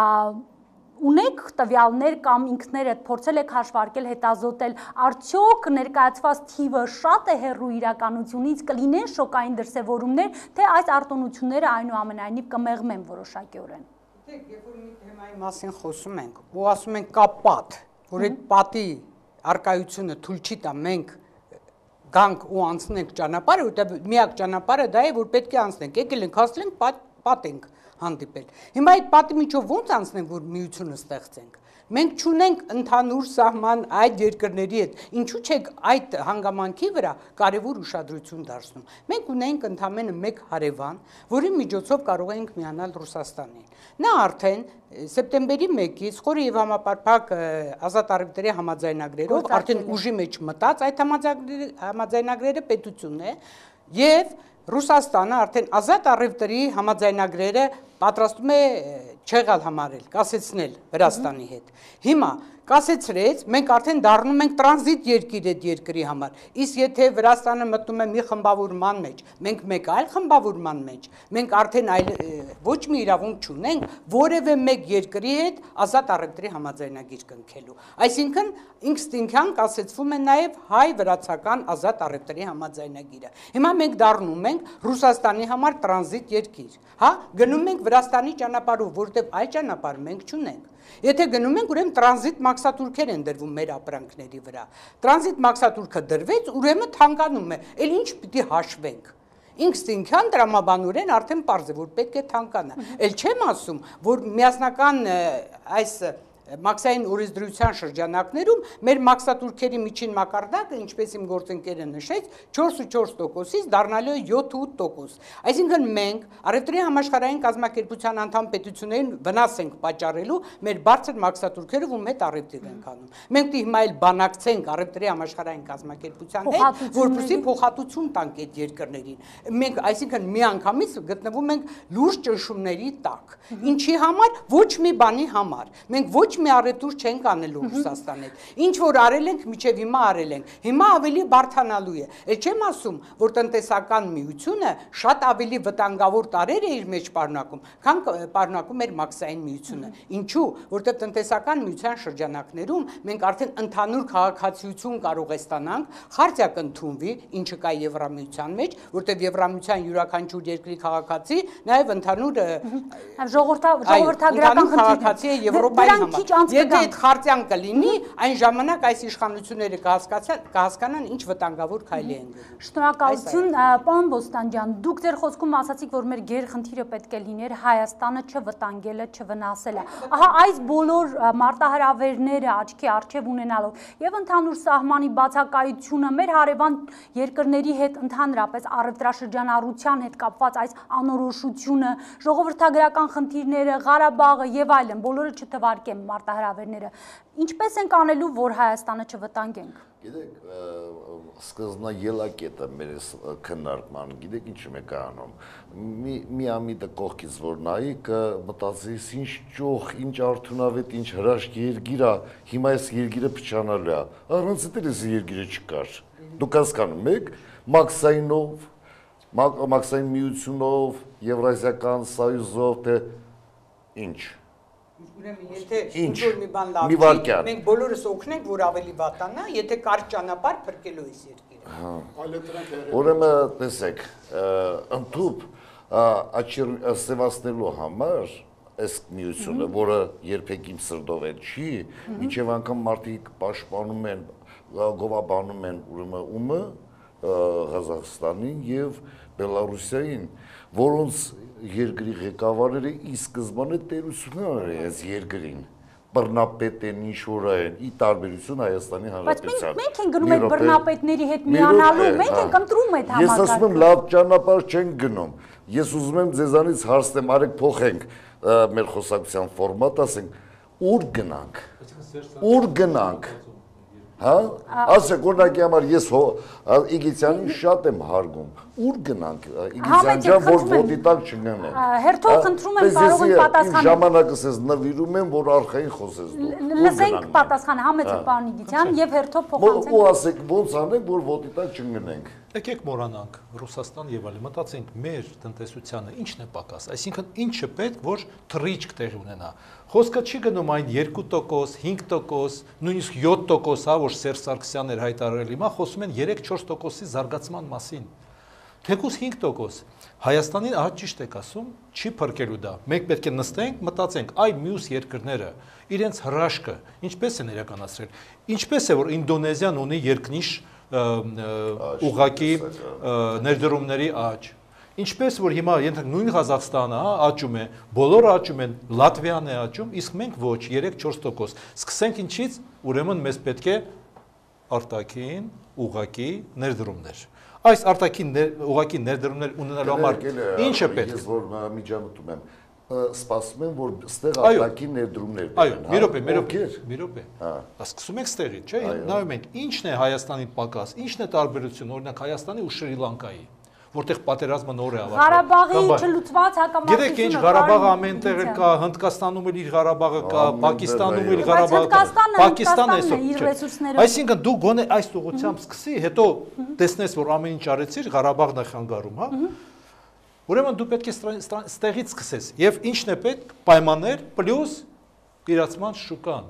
S1: ունեք տվյալներ կամ ինքներդ փորձել եք հաշվարկել, հետազոտել, արդյոք ներկայացված թիվը շատ է հեռու իրականությունից, կլինեն շոկային դրսևորումներ, թե այս արտոնությունները այնուամենայնիվ կմեղմեն որոշակիորեն։
S4: Դեք, երբ որ մի թեմայի մասին խոսում ենք, ու ասում ենք կա պատ, որ այդ պատի արկայությունը թույլ չի տա մենք գանք ու անցնենք ճանապարհը, որտեղ միակ ճանապարհը դա է, որ պետք է անցնենք։ Եկել ենք, հասել ենք, պատ ենք հանդիպել։ Հիմա այդ պատի միջով ո՞նց անցնենք, որ միությունը ստեղծենք։ Մենք չունենք ընդհանուր սահման այդ երկրների հետ։ Ինչու՞ չեք այդ հանգամանքի վրա կարևոր ուշադրություն դարձնում։ Մենք ունենք ընդամենը մեկ հարևան, որի միջոցով կարող ենք միանալ Ռուսաստանին։ Նա արդեն սեպտեմբերի մեկից խորը եւ համապարփակ ազատ առևտրի համաձայնագրերով արդեն ուժի մեջ մտած այդ համաձայնագրերը պետություն է եւ Ռուսաստանը արդեն ազատ առևտրի համաձայնագրերը պատրաստում է չեղալ համարել, կասեցնել Վրաստանի հետ։ Հիմա կասեցրեց, մենք արդեն դառնում ենք տրանզիտ երկիր այդ երկրի համար։ Իսկ եթե Վրաստանը մտնում է մի խմբավորման մեջ, մենք մեկ այլ խմբավորման մեջ, մենք արդեն այլ ոչ մի իրավունք չունենք որևէ մեկ երկրի հետ ազատ առևտրի համաձայնագիր կնքելու։ Այսինքն ինստինկտիվ կասեցվում է նաև հայ-վրացական ազատ առևտրի համաձայնագիրը։ Հիմա մենք դառնում ենք Ռուսաստանի համար տրանզիտ երկիր, հա, գնում ենք Վրաստանի ճանապարհով, որտեղ այլ ճանապարհ մենք չունենք։ Եթե գնում ենք, ուրեմն տրանզիտ մաքսատուրքեր են դրվում մեր ապրանքների վրա։ Տրանզիտ մաքսատուրքը դրվեց, ուրեմն թանկանում է։ Էլ ինչ պիտի հաշվենք։ Ինստինկտիվ տրամաբանորեն արդեն պարզ է, որ պետք է թանկանա։ Էլ չեմ ասում, որ միասնական այս մաքսային օրենսդրության շրջանակներում մեր մաքսատուրքերի միջին մակարդակը, ինչպես իմ գործընկերը նշեց, չորս ու չորս տոկոսից դառնալու է յոթ ու ութ տոկոս։ Այսինքն մենք առևտրի համաշխարհային կազմակերպության անդամ պետություններին վնաս ենք պատճառելու մեր բարձր մաքսատուրքերով, ում հետ առևտուր ենք անում։ Մենք դի հիմա էլ բանակցենք առևտրի համաշխարհային կազմակերպության հետ, որպեսզի փոխհատուցում տանք այդ երկրներին։ Մենք այսինքն միանգամից գտնվում ենք լուրջ ճնշումների տակ։ Ինչի համար? Ոչ մի բանի համար։ Մենք ոչ մի առևտուր չենք անելու Ռուսաստանի հետ։ Ինչ որ արել ենք, միջև հիմա արել ենք։ Հիմա ավելի բարթանալու է։ Էլ չեմ ասում, որ տնտեսական միությունը շատ ավելի վտանգավոր տարեր է իր մեջ պարունակում, քան պարունակում էր մաքսային միությունը։ Ինչու՞, որտեղ տնտեսական միության շրջանակներում մենք արդեն ընդհանուր քաղաքացիություն կարող է ստանանք, խարտիա կընդունվի, ինչը կա Եվրամիության մեջ, որտեղ Եվրամիության յուրաքանչյուր երկրի քաղաքացի նաև ընդհանուր
S1: ժողովրդագրական
S4: քաղաքացի է Եվրոպայի համար։ Եթե այդ խարտիան կլինի, այն ժամանակ այս իշխանությունները կհասկանան ինչ վտանգավոր քայլի են գնում։
S1: Շնորհակալություն, պարոն Բոստանջյան, դուք ձեր խոսքում ասացիք, որ մեր գերխնդիրը պետք է լիներ Հայաստանը չվտանգելը, չվնասելը։ Ահա այս բոլոր մարտահրավերները աչքի առջև ունենալով եւ ընդհանուր սահմանի բացակայությունը մեր հարևան երկրների հետ ընդհանրապես առևտրաշրջանառության հետ կապված այս անորոշությունը, ժողովրդագրական խնդիրները, Ղարաբաղը եւ այլն, բոլորը չթվարկեմ մարտահրավերները, ինչպես ենք անելու, որ Հայաստանը չվտանգենք։
S5: Գիտեք, սկզբնաելակետը մեր քննարկման, գիտեք ինչ եք անում։ Մի ամիտը կողքից որ նայի, կմտածես ինչ ճոխ, ինչ արդյունավետ, ինչ հրաշք երկիր է, հիմա այս երկիրը փչանալու է։ Առանց դրա այս երկիրը չկար։ Դուք հասկանում եք, մաքսայինով, մաքսային միությունով, Եվրազիական սոյուզով, թե ինչ։
S4: Ուրեմն եթե ինչ-որ մի բան լավ չի, մենք բոլորս օգնենք, որ ավելի վատանա, եթե կարճ ճանապարհ փրկելու այս երկիրը։
S5: Ուրեմն տեսեք, ընդհուպ սևացնելու համար այս միությունը, որը երբեք իմ սրտով էլ չի, մինչև անգամ մարդիկ պաշտպանում են, գովաբանում են ուրեմն ումը Ղազախստանին եւ Բելարուսիային, որոնց երկրի ղեկավարները ի սկզբանե տերություն ունեն այս երկրին, բռնապետ են, ինչ-որ են, ի տարբերություն Հայաստանի Հանրապետության։
S1: Բայց մենք ենք գնում այդ բռնապետների հետ միանալու, մենք ենք ընտրում այդ համակարգը։
S5: Ես ասում եմ լավ ճանապարհ չենք գնում։ Ես ուզում եմ ձեզանից հարցնեմ, արեք փոխենք մեր խոսակցության ֆորմատ, ասենք, ուր գնանք։ Ուր գնանք։ Հա, ասեք օրինակի համար ես Իգիթյանին շատ եմ հարգում։ Ուր գնանք Իգիթյան ջան, որ ոտի տակ չգնանք։
S1: Հերթով խնդրում եմ, կարող եք պատասխանել։
S5: Ժամանակս ես նվիրում եմ, որ արխային խոսես դու։
S1: Լսենք պատասխանը, համեցեք պարոն Իգիթյան եւ հերթով փոխանցենք։
S5: Ու ասեք ոնց անենք, որ ոտի տակ չգնանք։
S2: Եկեք մոռանանք Ռուսաստան եւ այլն, մտածենք մեր տնտեսությանը ինչն է պակաս, այսինքն ինչը պետք որ թռիչք տեղի ունենա։ Խոսքը չի գնում այն երկու տոկոս, հինգ տոկոս, նույնիսկ յոթ տոկոս, հա, որ Սերժ Սարգսյանն էր հայտարարել, հիմա խոսում են երեք չորս տոկոսի զարգացման մասին։ Թեկուզ հինգ տոկոս։ Հայաստանին ահա ճիշտ եք ասում, չի փրկելու դա։ Մենք պետք է նստենք, մտածենք, այ մյուս երկրները իրենց հրաշքը ինչպես են իրականացրել։ Ինչպես է որ Ինդոնեզիան ունի երկնիշ ուղղակի ներդրումների աճ։ Ինչպես որ հիմա ենթենք նույն Ղազախստանը, հա, աճում է, բոլորը աճում են, Լատվիան է աճում, իսկ մենք ոչ, երեք չորս տոկոս։ Սկսենք ինչից, ուրեմն մեզ պետք է արտաքին ուղղակի ներդրումներ։ Այս արտաքին ուղղակի ներդրումներ ունենալու համար ի՞նչը պետք։
S5: Ես որ միջամտում եմ, սպասում եմ, որ ստեղ արտաքին ներդրումներ
S2: այո, մի րոպե, մի րոպե, մի րոպե։ Սկսում ենք ստեղից, չէ՞։ Նայում ենք, ինչն է Հայաստանի պակաս, ինչն է տարբերությունը, օրինակ Հայաստանի ու Շրի Լանկայի, որտեղ պատերազմը նոր է ավարտվել։
S1: Ղարաբաղի չլուծված հակամարտությունը։
S2: Գիտեք ինչ, Ղարաբաղը ամենտեղ էլ կա, Հնդկաստանում էլ իր Ղարաբաղը կա, Պակիստանում էլ Ղարաբաղը կա։ Պակիստանը այսօր։ Այսինքն դու գոնե այս ուղղությամբ սկսի, հետո տեսնես, որ ամեն ինչ արեցիր, Ղարաբաղն է խանգարում, հա։ Ուրեմն դու պետք է ստեղից սկսես։ Եվ ինչն է պետք, պայմաններ պլյուս իրացման շուկան։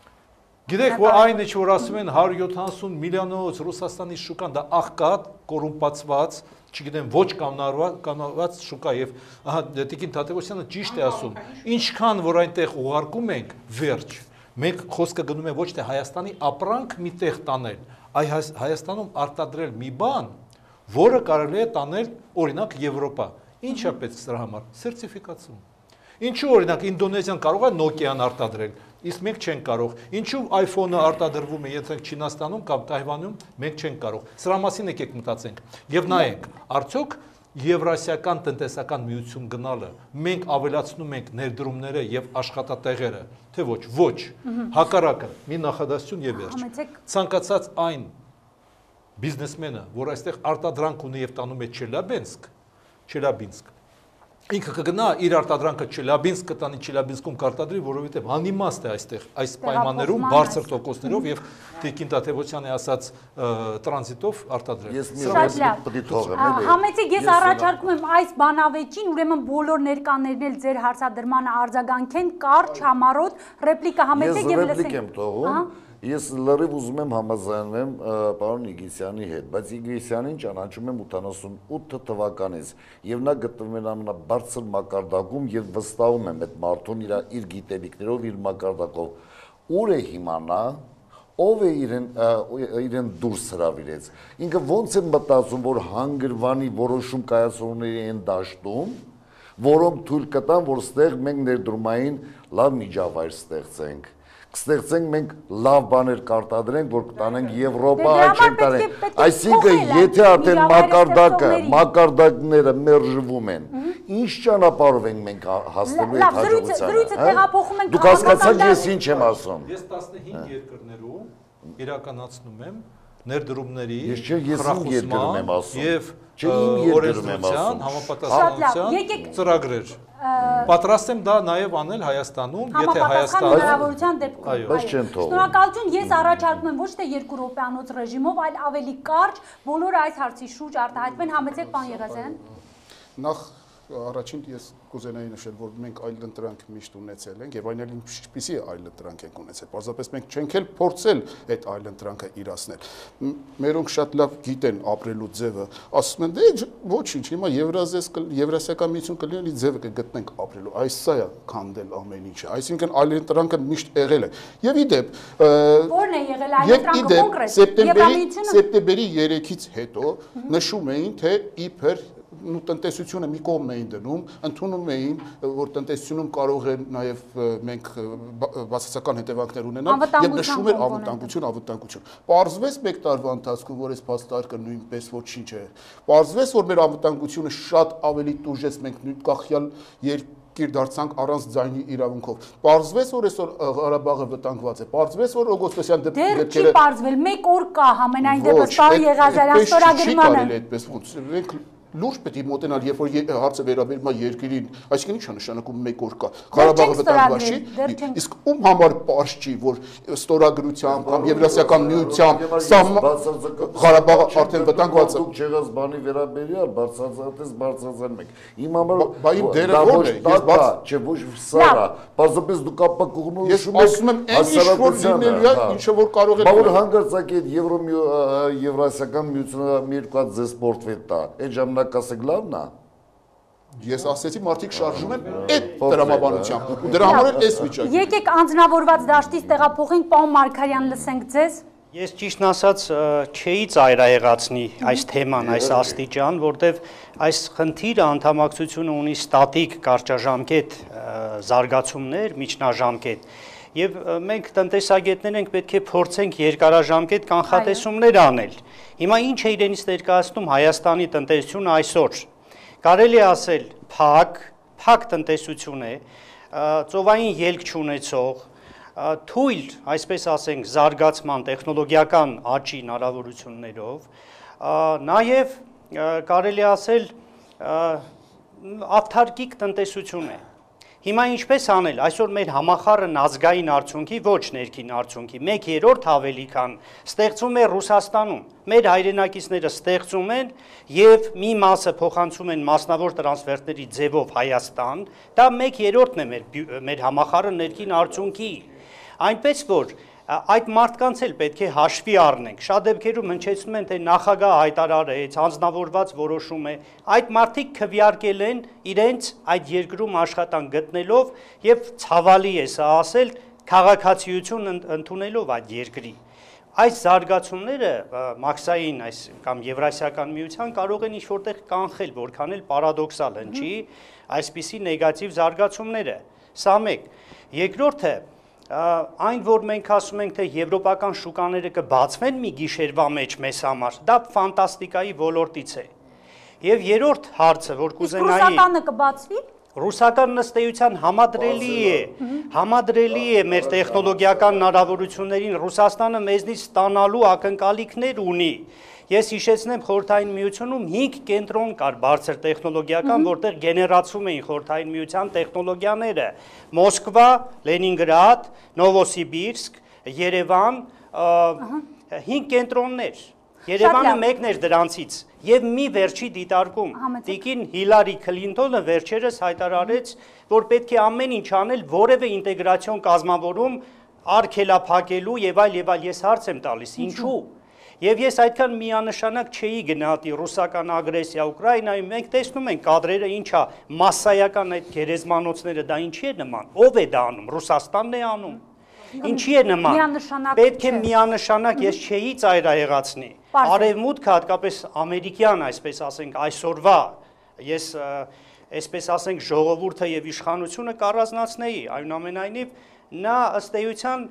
S2: Գիտեք, որ այն է, որ ասում են հարյուր յոթանասուն միլիոնոց Ռուսաստանի շուկան, դա աղքատ, կոռումպացված, չգիտեմ, ոչ կանոնված շուկա եւ ահա Տիկին Թադևոսյանը ճիշտ է ասում, ինչքան որ այնտեղ ուղարկում ենք, վերջ, մենք խոսքը գնում է ոչ թե Հայաստանի ապրանք մի տեղ տանել, այլ Հայաստանում արտադրել մի բան, որը կարելի է տանել օրինակ Եվրոպա։ Ինչ է պետք սրա համար։ Սերտիֆիկացում։ Ինչու օրինակ Ինդոնեզիան կարող է Nokia-ն արտադրել, իսկ մենք չենք կարող։ Ինչու iPhone-ը արտադրվում է, եթե Չինաստանում կամ Թայվանում մենք չենք կարող։ Սրա մասին եկեք մտածենք։ Եվ նայենք, արդյոք Եվրասիական տնտեսական միություն գնալը մենք ավելացնում ենք ներդրումները եւ աշխատատեղերը, թե ոչ, ոչ։ Հակառակը, մի նախադասություն եւ վերջ։ Ցանկացած այն բիզնեսմենը, որ այստեղ արտադրանք ունի եւ տանում է Չելյաբինսկ, Չելյաբինսկ, ինքը կգնա իր արտադրանքը Չելյաբինսկ կտանի, Չելյաբինսկում կարտադրի, որովհետեւ անիմաստ է այստեղ այս պայմաններում բարձր տոկոսներով եւ Տիկին Թադևոսյանի ասած տրանզիտով արտադրել։
S5: Ես մի պիտի թողեմ, էլի։
S1: Համեցեք, ես առաջարկում եմ այս բանավեճին, ուրեմն բոլոր ներկաներն էլ ձեր հարցադրմանը արձագանքեն կարճ, համառոտ, ռեպլիկա համեցեք եւ լսենք։
S5: Ես ռեպլիկ եմ թողում։ Ես լրիվ ուզում եմ համաձայնվեմ պարոն Իգիսյանի հետ, բայց Իգիսյանին ճանաչում եմ ութանասունութ թվականից եւ նա գտնվում է ամենաբարձր մակարդակում եւ վստահում եմ այդ մարդուն իր իր գիտելիքներով, իր մակարդակով։ Ուր է հիմա, ով է իրեն իրեն դուրս հրավիրեց։ Ինքը ոնց է մտածում, որ հանգրվանի որոշում կայացնողների են դաշտում, որոնք թույլ կտան, որ ստեղ մենք ներդրումային լավ միջավայր ստեղծենք։ Կստեղծենք մենք լավ բաներ կարտադրենք, որ կտանենք Եվրոպա, այլ չենք տանենք։ Այսինքն, եթե արդեն մակարդակը, մակարդակները մերժվում են, ինչ ճանապարհով ենք մենք հասնելու այդ հաջողությանը։ Դուք հասկացաք ես ինչ եմ ասում։
S2: Ես տասնհինգ երկրներում իրականացնում եմ ներդրումների
S5: խրախուսման
S2: եւ օրենսդրության համապատասխանության ծրագրեր։ Պատրաստ եմ դա նաև անել Հայաստանում, եթե Հայաստանը
S1: հնարավորության դեպքում։ Շնորհակալություն, ես առաջարկում եմ ոչ թե երկու րոպեանոց ռեժիմով, այլ ավելի կարճ բոլորը այս հարցի շուրջ արտահայտվեն, համեցեք պարոն Եղազարյան։
S3: Նախ առաջին ես կուզենայի նշել, որ մենք այլ ընտրանք միշտ ունեցել ենք եւ այն էլ ինչպիսի այլ ընտրանք ենք ունեցել։ Պարզապես մենք չենք էլ փորձել այդ այլ ընտրանքը իրացնել։ Մերոնք շատ լավ գիտեն ապրելու ձևը, ասում են դե ոչինչ, հիմա Եվրասիական միություն կլինի, ձևը կգտնենք ապրելու։ Այս սա է քանդել ամեն ինչը։ Այսինքն այլ ընտրանքը միշտ եղել է։ Եվ իդեպ
S1: ո՞րն է եղել այլ ընտրանքը կոնկրետ։
S3: Սեպտեմբերի երեքից հետո նշում էին, թե իբր ու տնտեսությունը մի կողմ էին դնում, ընդունում էին, որ տնտեսությունում կարող է նաև մենք բացասական հետևանքներ ունենալ եւ նշում էր անվտանգություն, անվտանգություն։ Պարզվեց մեկ տարվա ընթացքում, որ այս փաստարկը նույնպես ոչինչ է։ Պարզվեց, որ մեր անվտանգությունը շատ ավելի տուժեց, մենք նույն կախյալ երկիր դարձանք առանց ձայնի իրավունքով։ Պարզվեց, որ այսօր Ղարաբաղը վտանգված է։ Պարզվեց, որ Օգոստոսյան
S1: դեպքերը դեռ չի պարզվել, մեկ օր կա համենայն դեպս պարոն Եղազարյան ստորագրմանը։
S3: Լուրջ պետք է մոտենալ, երբ որ հարցը վերաբերում է երկրին, այսինքն ի՞նչ է նշանակում մեկ օր կա։ Ղարաբաղը վտանգված չի, իսկ ում համար պարզ չի, որ ստորագրությամբ կամ Եվրասիական միությամբ Ղարաբաղը արդեն վտանգված է։
S5: Դուք չեղած բանի վերաբերյալ բարձրացած բարձրացան մենք։ Իմ համար
S3: բա իմ դերը ո՞ր է։ Ես բաց
S5: չէ, ոչ սարա։ Պարզապես դուք ապակողնում
S3: ես ասում եմ այն ինչ որ լինելու է, ինչը որ կարող է։
S5: Բա որ հանգարցակ այդ Եվրասիական միությունը մի երկու հատ ձեզ պորտֆել տա։ Այդ ժամանակ ասեք լավն է։
S3: Ես ասեցի մարդիկ շարժում են այդ դրամաբանությամբ ու դրա համար էլ էս վիճակը։
S1: Եկեք անձնավորված դաշտից տեղափոխենք, պարոն Մարգարյան, լսենք ձեզ։
S6: Ես ճիշտն ասած չէի ծայրահեղացնի այս թեման, այս աստիճան, որտեվ այս խնդիրը անդամակցությունը ունի ստատիկ կարճաժամկետ զարգացումներ, միջնաժամկետ, եւ մենք տնտեսագետներ ենք պետք է փորձենք երկարաժամկետ կանխատեսումներ անել։ Հիմա ինչ է իրենից ներկայացնում Հայաստանի տնտեսությունը այսօր։ Կարելի է ասել փակ, փակ տնտեսություն է, ծովային ելք չունեցող, թույլ, այսպես ասենք, զարգացման տեխնոլոգիական աճի հնարավորություններով, նաև կարելի ասել ավթարկիկ տնտեսություն է։ Հիմա ինչպես անել, այսօր մեր համախառն ազգային արդյունքի, ոչ ներքին արդյունքի, մեկ երրորդ ավելի քան ստեղծում է Ռուսաստանում։ Մեր հայրենակիցները ստեղծում են եւ մի մասը փոխանցում են մասնավոր տրանսֆերտների ձևով Հայաստան, դա մեկ երրորդն է մեր մեր համախառն ներքին արդյունքի։ Այնպես որ այդ մարդկանց էլ պետք է հաշվի առնենք։ Շատ դեպքերում հնչեցնում են, թե նախագահ հայտարարեց, հանձնավորված որոշում է, այդ մարդիկ քվեարկել են իրենց այդ երկրում աշխատանք գտնելով եւ ցավալի է սա ասել, քաղաքացիություն ընդունելով այդ երկրի։ Այս զարգացումները մաքսային այս կամ Եվրասիական միության կարող են ինչ-որտեղ կանխել, որքան էլ պարադոքսալ հնչի այսպիսի նեգատիվ զարգացումները։ Սա մեկ։ Երկրորդը այն, որ մենք ասում ենք, թե եվրոպական շուկաները կբացվեն մի գիշերվա մեջ մեզ համար, դա ֆանտաստիկայի ոլորտից է։ Եվ երրորդ հարցը, որ կուզենայի…
S1: Իսկ ռուսականը կբացվի։
S6: Ռուսական նստեյության համադրելի է, համադրելի է մեր տեխնոլոգիական հնարավորություններին, Ռուսաստանը մեզնից ստանալու ակնկալիքներ ունի։ Ես հիշեցնեմ Խորհրդային Միությունում հինգ կենտրոն կար բարձր տեխնոլոգիական, որտեղ գեներացում էին Խորհրդային Միության տեխնոլոգիաները՝ Մոսկվա, Լենինգրադ, Նովոսիբիրսկ, Երևան, հինգ կենտրոններ։ Երևանը մեկն էր դրանցից եւ մի վերջի դիտարկում տիկին Հիլարի Քլինթոնը վերջերս հայտարարեց, որ պետք է ամեն ինչ անել որևէ ինտեգրացիոն կազմավորում արգելափակելու եւ այլ եւ այլ ես հարց եմ տալիս ինչու։ Եվ ես այդքան միանշանակ չէի գնահատի ռուսական ագրեսիա Ուկրաինայում, մենք տեսնում ենք կադրերը ինչա, մասսայական այդ գերեզմանոցները դա ինչի է նման, ով է դա անում, Ռուսաստանն է անում, ինչի է նման, պետք է միանշանակ ես չէի ծայրահեղացնի, արևմուտքը հատկապես ամերիկյան, այսպես ասենք, այսօրվա, ես այսպես ասենք ժողովուրդը եւ իշխանությունը կառանձնացնեի, այնուամենայնիվ նա ըստ էության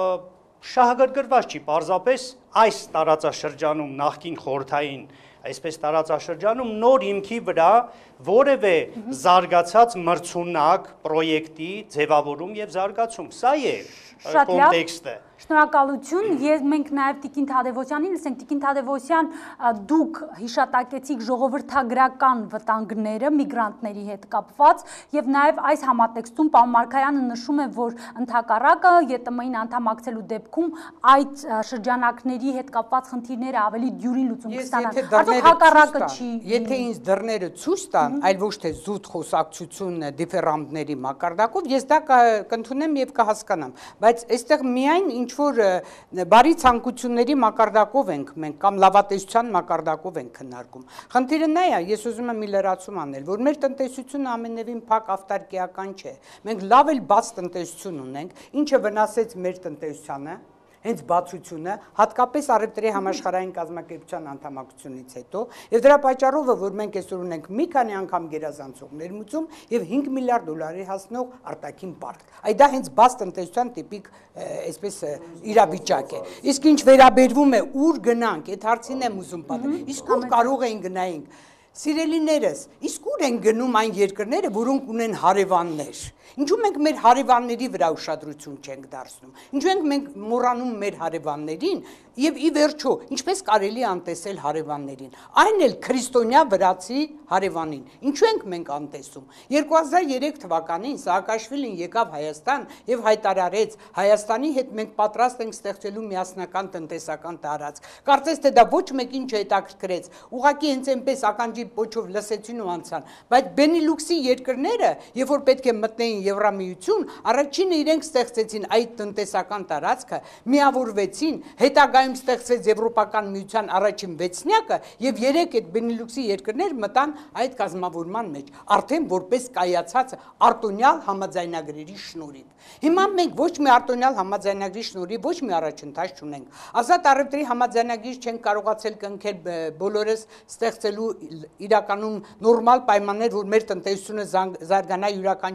S6: շահագրգռված չի, պարզապես այս տարածաշրջանում նախկին խորհրդային, այսպես տարածաշրջանում նոր հիմքի վրա որևէ զարգացած մրցունակ պրոյեկտի ձևավորում եւ զարգացում, սա է կոնտեքստը։
S1: Շնորհակալություն, եւ մենք նաեւ Տիկին Թադևոսյանին լսենք, Տիկին Թադևոսյան, դուք հիշատակեցիք ժողովրդագրական վտանգները միգրանտների հետ կապված եւ նաեւ այս համատեքստում պարոն Մարգարյանը նշում է, որ ընդհակառակը ԵՏՄ-ին անդամակցելու դեպքում այդ շրջանակների հետ կապված խնդիրները ավելի դյուրին լուծում կստանան։ Արդյոք հակառակը չի։
S4: Եթե ինձ դռները ցույց տան, այլ ոչ թե զուտ խոսակցություն դիֆերանտների մակարդակով, ես դա կընդունեմ եւ կհասկանամ, բայց այստեղ միայն ինչ որ բարի ցանկությունների մակարդակով ենք մենք կամ լավատեսության մակարդակով ենք քննարկում։ Խնդիրը նա է, ես ուզում եմ մի լրացում անել, որ մեր տնտեսությունը ամենևին փակ ավտարկիական չէ։ Մենք լավ էլ բաց տնտեսություն ունենք, ինչը վնասեց մեր տնտեսությանը, հենց բացությունը, հատկապես Առևտրի համաշխարհային կազմակերպության անդամակցությունից հետո, եւ դրա պատճառով է, որ մենք այսօր ունենք մի քանի անգամ գերազանցող ներմուծում եւ հինգ միլիարդ դոլարի հասնող արտաքին պարտք։ Այդ դա հենց բաց տնտեսության տիպիկ այսպես իրավիճակ է։ Իսկ ինչ վերաբերվում է ուր գնանք, այդ հարցին եմ ուզում պատասխանել։ Իսկ ուր կարող են գնայինք։ Սիրելիներս, իսկ ուր են գնում այն երկրները, որոնք ունեն հարևաններ։ Ինչու մենք մեր հարևանների վրա ուշադրություն չենք դարձնում։ Ինչու ենք մենք մոռանում մեր հարևաններին եւ ի վերջո, ինչպես կարելի է անտեսել հարևաններին։ Այն էլ քրիստոնյա վրացի հարևանին։ Ինչու ենք մենք անտեսում։ երկու հազար երեք թվականին Սաակաշվիլին եկավ Հայաստան եւ հայտարարեց Հայաստանի հետ մենք պատրաստ ենք ստեղծելու միասնական տնտեսական տարածք։ Կարծես թե դա ոչ մեկին չհետաքրքրեց։ Ուղղակի հենց այնպես ականջի պոչով լսեցին ու անցան, բայց Բենիլուքսի երկրները, երբ որ պետք է մտնեին Եվրամիություն, առաջինը իրենք ստեղծեցին այդ տնտեսական տարածքը, միավորվեցին, հետագայում ստեղծվեց Եվրոպական միության առաջին վեցնյակը եւ երեք այդ Բենիլուքսի երկրներ մտան այդ կազմավորման մեջ, արդեն որպես կայացած արտոնյալ համաձայնագրերի շնորհիվ։ Հիմա մենք ոչ մի արտոնյալ համաձայնագրի շնորհիվ ոչ մի առաջընթաց չունենք։ Ազատ առևտրի համաձայնագրից չենք կարողացել կնքել բոլորս ստեղծելու իրականում նորմալ պայմաններ, որ մեր տնտեսությունը զարգանա յուրաքանչյուրս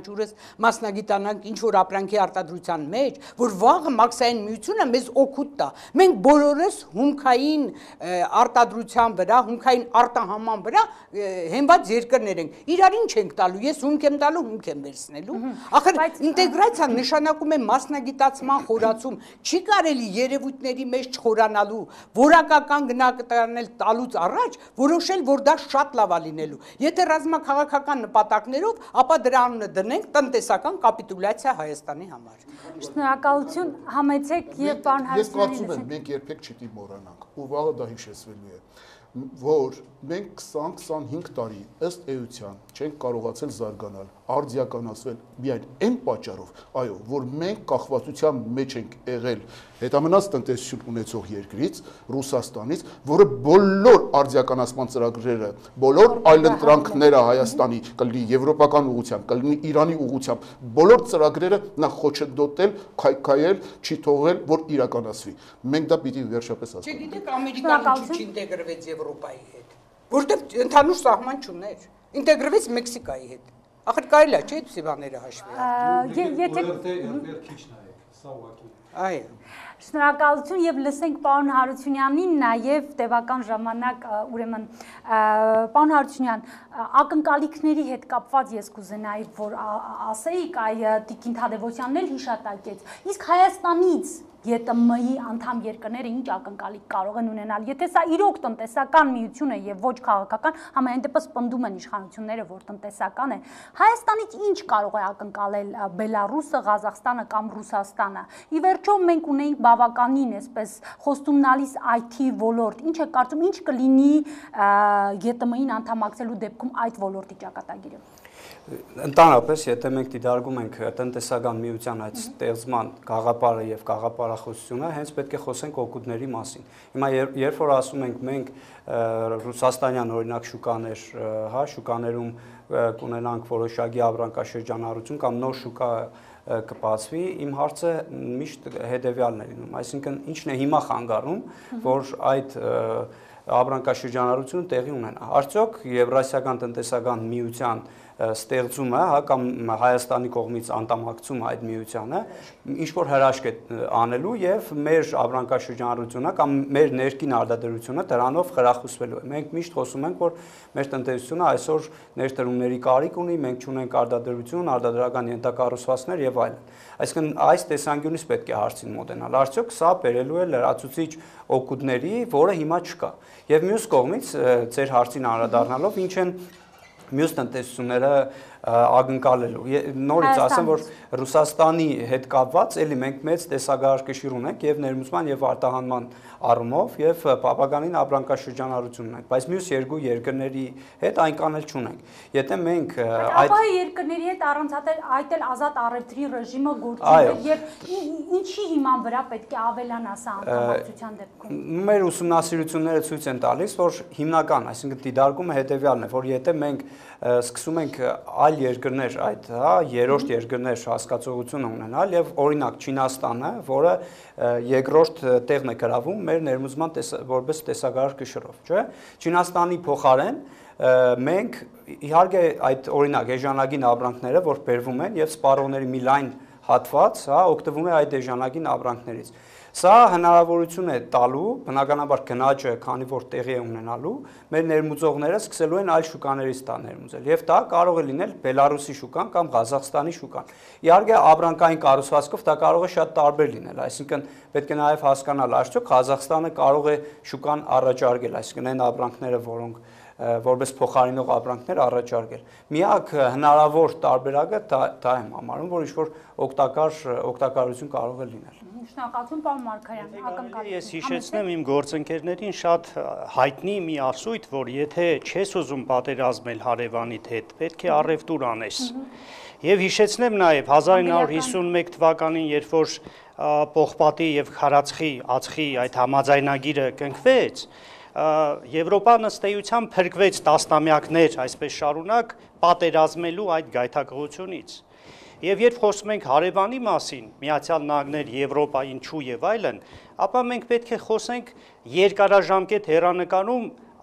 S4: մասնագիտանանք ինչ որ ապրանքի արտադրության մեջ, որ վաղը մաքսային միությունը մեզ օգուտ տա։ Մենք բոլորս հումքային արտադրության վրա, հումքային արտահանման վրա հենված երկրներ ենք։ Իրար ինչ ենք տալու, ես հումք եմ տալու, հումք եմ վերցնելու։ Ախր ինտեգրացիան նշանակում է մասնագիտացման խորացում, չի կարելի երևույթների մեջ չխորանալու, որակական գնահատականներ տալուց առաջ որոշել, որ դա շատ լավ է լինելու։ Եթե ռազմաքաղաքական նպատակներով, ապա դրա անունը դնենք տնտեսական կապիտուլյացիա Հայաստանի համար։
S1: Շնորհակալություն, համեցեք եւ պարոն
S3: Ես կարծում
S1: Հարությունյանը։
S3: եմ, մենք երբեք չպիտի մոռանանք, ու վաղը դա հիշեցվելու է, որ մենք քսան-քսանհինգ տարի ըստ էության չենք կարողացել զարգանալ, արդիականացվել միայն այն պատճառով, այո, որ մենք կախվածության մեջ ենք եղել հետամնաց տնտեսություն ունեցող երկրից, Ռուսաստանից, որը բոլոր արդիականացման ծրագրերը, բոլոր այլընտրանքները Հայաստանի կլինի եվրոպական ուղղությամբ, կլինի Իրանի ուղղությամբ, բոլոր ծրագրերը նա խոչընդոտել, քայքայել, չի թողել, որ իրականացվի։ Մենք դա պիտի վերջապես հասկանանք։
S4: Չգիտեք, Ամերիկան ինչու չինտեգրվեց Եվրոպայի հետ, որտեղ ընդհանուր սահման չուներ, ինտեգրվեց Մեքսիկայի հետ։ Ախր կարելի է, չէ՞, այդպիսի բաները հաշվի։ Այո։
S1: Շնորհակալություն եւ լսենք պարոն Հարությունյանին նաեւ տևական ժամանակ ուրեմն պարոն Հարությունյան ակնկալիքների հետ կապված ես կուզենայի որ ասեիք այ Տիկին Թադևոսյանն էլ հիշատակեց իսկ Հայաստանից ԵՏՄ-ի անդամ երկրները ինչ ակնկալիք կարող են ունենալ եթե սա իրոք տնտեսական միություն է եւ ոչ քաղաքական համենայն դեպս պնդում են իշխանությունները որ տնտեսական է Հայաստանից ինչ կարող է ակնկալել Բելարուսը, Ղազախստանը կամ Ռուսաստանը ի վերջո մենք ունենք բավականին այսպես խոստումնալից այ թի ոլորտ ինչ է կարծում ինչ կլինի ԵՏՄ-ին անդամակցելու դեպքում այդ ոլորտի ճակատագիրը
S7: Ընդհանրապես, եթե մենք դիտարկում ենք տնտեսական միության այդ ստեղծման գաղափարը եւ գաղափարախոսությունը, հենց պետք է խոսենք օգուտների մասին։ Հիմա երբ որ ասում ենք մենք ռուսաստանյան օրինակ շուկաներ, հա, շուկաներում կունենանք որոշակի ապրանքաշրջանառություն կամ նոր շուկա կբացվի, իմ հարցը միշտ հետեւյալն է լինում, այսինքն ինչն է հիմա խանգարում, որ այդ ապրանքաշրջանառությունը տեղի ունենա։ Արդյոք Եվրասիական տնտեսական միության ստեղծումը, հա, կամ Հայաստանի կողմից անդամակցումը այդ միությանը ինչ որ հրաշք է անելու եւ մեր ապրանքաշրջանառությունը կամ մեր ներքին արտադրությունը դրանով խրախուսվելու է։ Մենք միշտ խոսում ենք, որ մեր տնտեսությունը այսօր ներդրումների կարիք ունի, մենք ունենք արտադրություն, արտադրական ենթակառուցվածքներ եւ այլն։ Այսինքն այս տեսանկյունից պետք է հարցին մոտենալ։ Արդյոք սա բերելու է լրացուցիչ օգուտների, որը հիմա չկա։ Եվ մյուս կողմից ձեր հարցին անդրադառնալով ինչ են մյուս տնտեսությունները ակնկալելու։ Նորից ասեմ, որ Ռուսաստանի հետ կապված էլի մենք մեծ տեսակարգաշիր ունենք եւ ներմուծման եւ արտահանման առումով եւ բավականին ապրանքաշրջանառություն ունենք, բայց մյուս երկու երկրների հետ այնքան էլ չունենք։ Եթե մենք
S1: այդ ապա երկրների հետ առանցատել այդ էլ ազատ առևտրի ռեժիմը գործում է եւ ինչի հիման վրա պետք է ավելանա սա անդամակցության դեպքում։
S7: Մեր ուսումնասիրությունները ցույց են տալիս, որ հիմնական, այսինքն դիտարկումը հետեւյալն է, որ եթե մենք սկսում ենք այլ երկրներ այդ, հա, երրորդ երկրներ հասկացողություն ունենալ եւ օրինակ Չինաստանը, որը երկրորդ տեղն է գրավում մեր ներմուծման որպես տեսակարգաշռով, չէ՞։ Չինաստանի փոխարեն մենք իհարկե այդ օրինակ էժանագին ապրանքները, որ բերվում են եւ սպառողների մի լայն հատված, հա, օգտվում է այդ էժանագին ապրանքներից։ Սա հնարավորություն է տալու, բնականաբար գնաճը, քանի որ տեղի է ունենալու, մեր ներմուծողները սկսելու են այլ շուկաներից դա ներմուծել։ Եվ դա կարող է լինել Բելարուսի շուկան կամ Ղազախստանի շուկան։ Իհարկե, ապրանքային կառուցվածքով դա կարող է շատ տարբեր լինել, այսինքն պետք է նաև հասկանալ, արդյոք Ղազախստանը կարող է շուկան առաջարկել, այսինքն այն ապրանքները, որոնք որպես փոխարինող ապրանքներ առաջարկել։ Միակ հնարավոր տարբերակը դա եմ համարում, որ ինչ-որ օգտակար օգտակարություն կարող է լինել։
S1: Շնորհակալություն, պարոն Մարգարյան, ակնկալում։
S6: Ես հիշեցնեմ իմ գործընկերներին շատ հայտնի մի ասույթ, որ եթե չես ուզում պատերազմել հարևանիդ հետ, պետք է առևտուր անես։ Եվ հիշեցնեմ նաև հազար ինը հարյուր հիսունմեկ թվականին, երբ որ Պողպատի եւ Խարացխի ածխի այդ համաձայնագիրը կնքվեց, Եվրոպան ըստ էության փրկվեց տասնամյակներ, այսպես շարունակ, պատերազմելու այդ գայթակղությունից։ Եվ երբ խոսում ենք հարևանի մասին, Միացյալ Նահանգներ, Եվրոպա, ինչու եւ այլն, ապա մենք պետք է խոսենք երկարաժամկետ հեռանկարում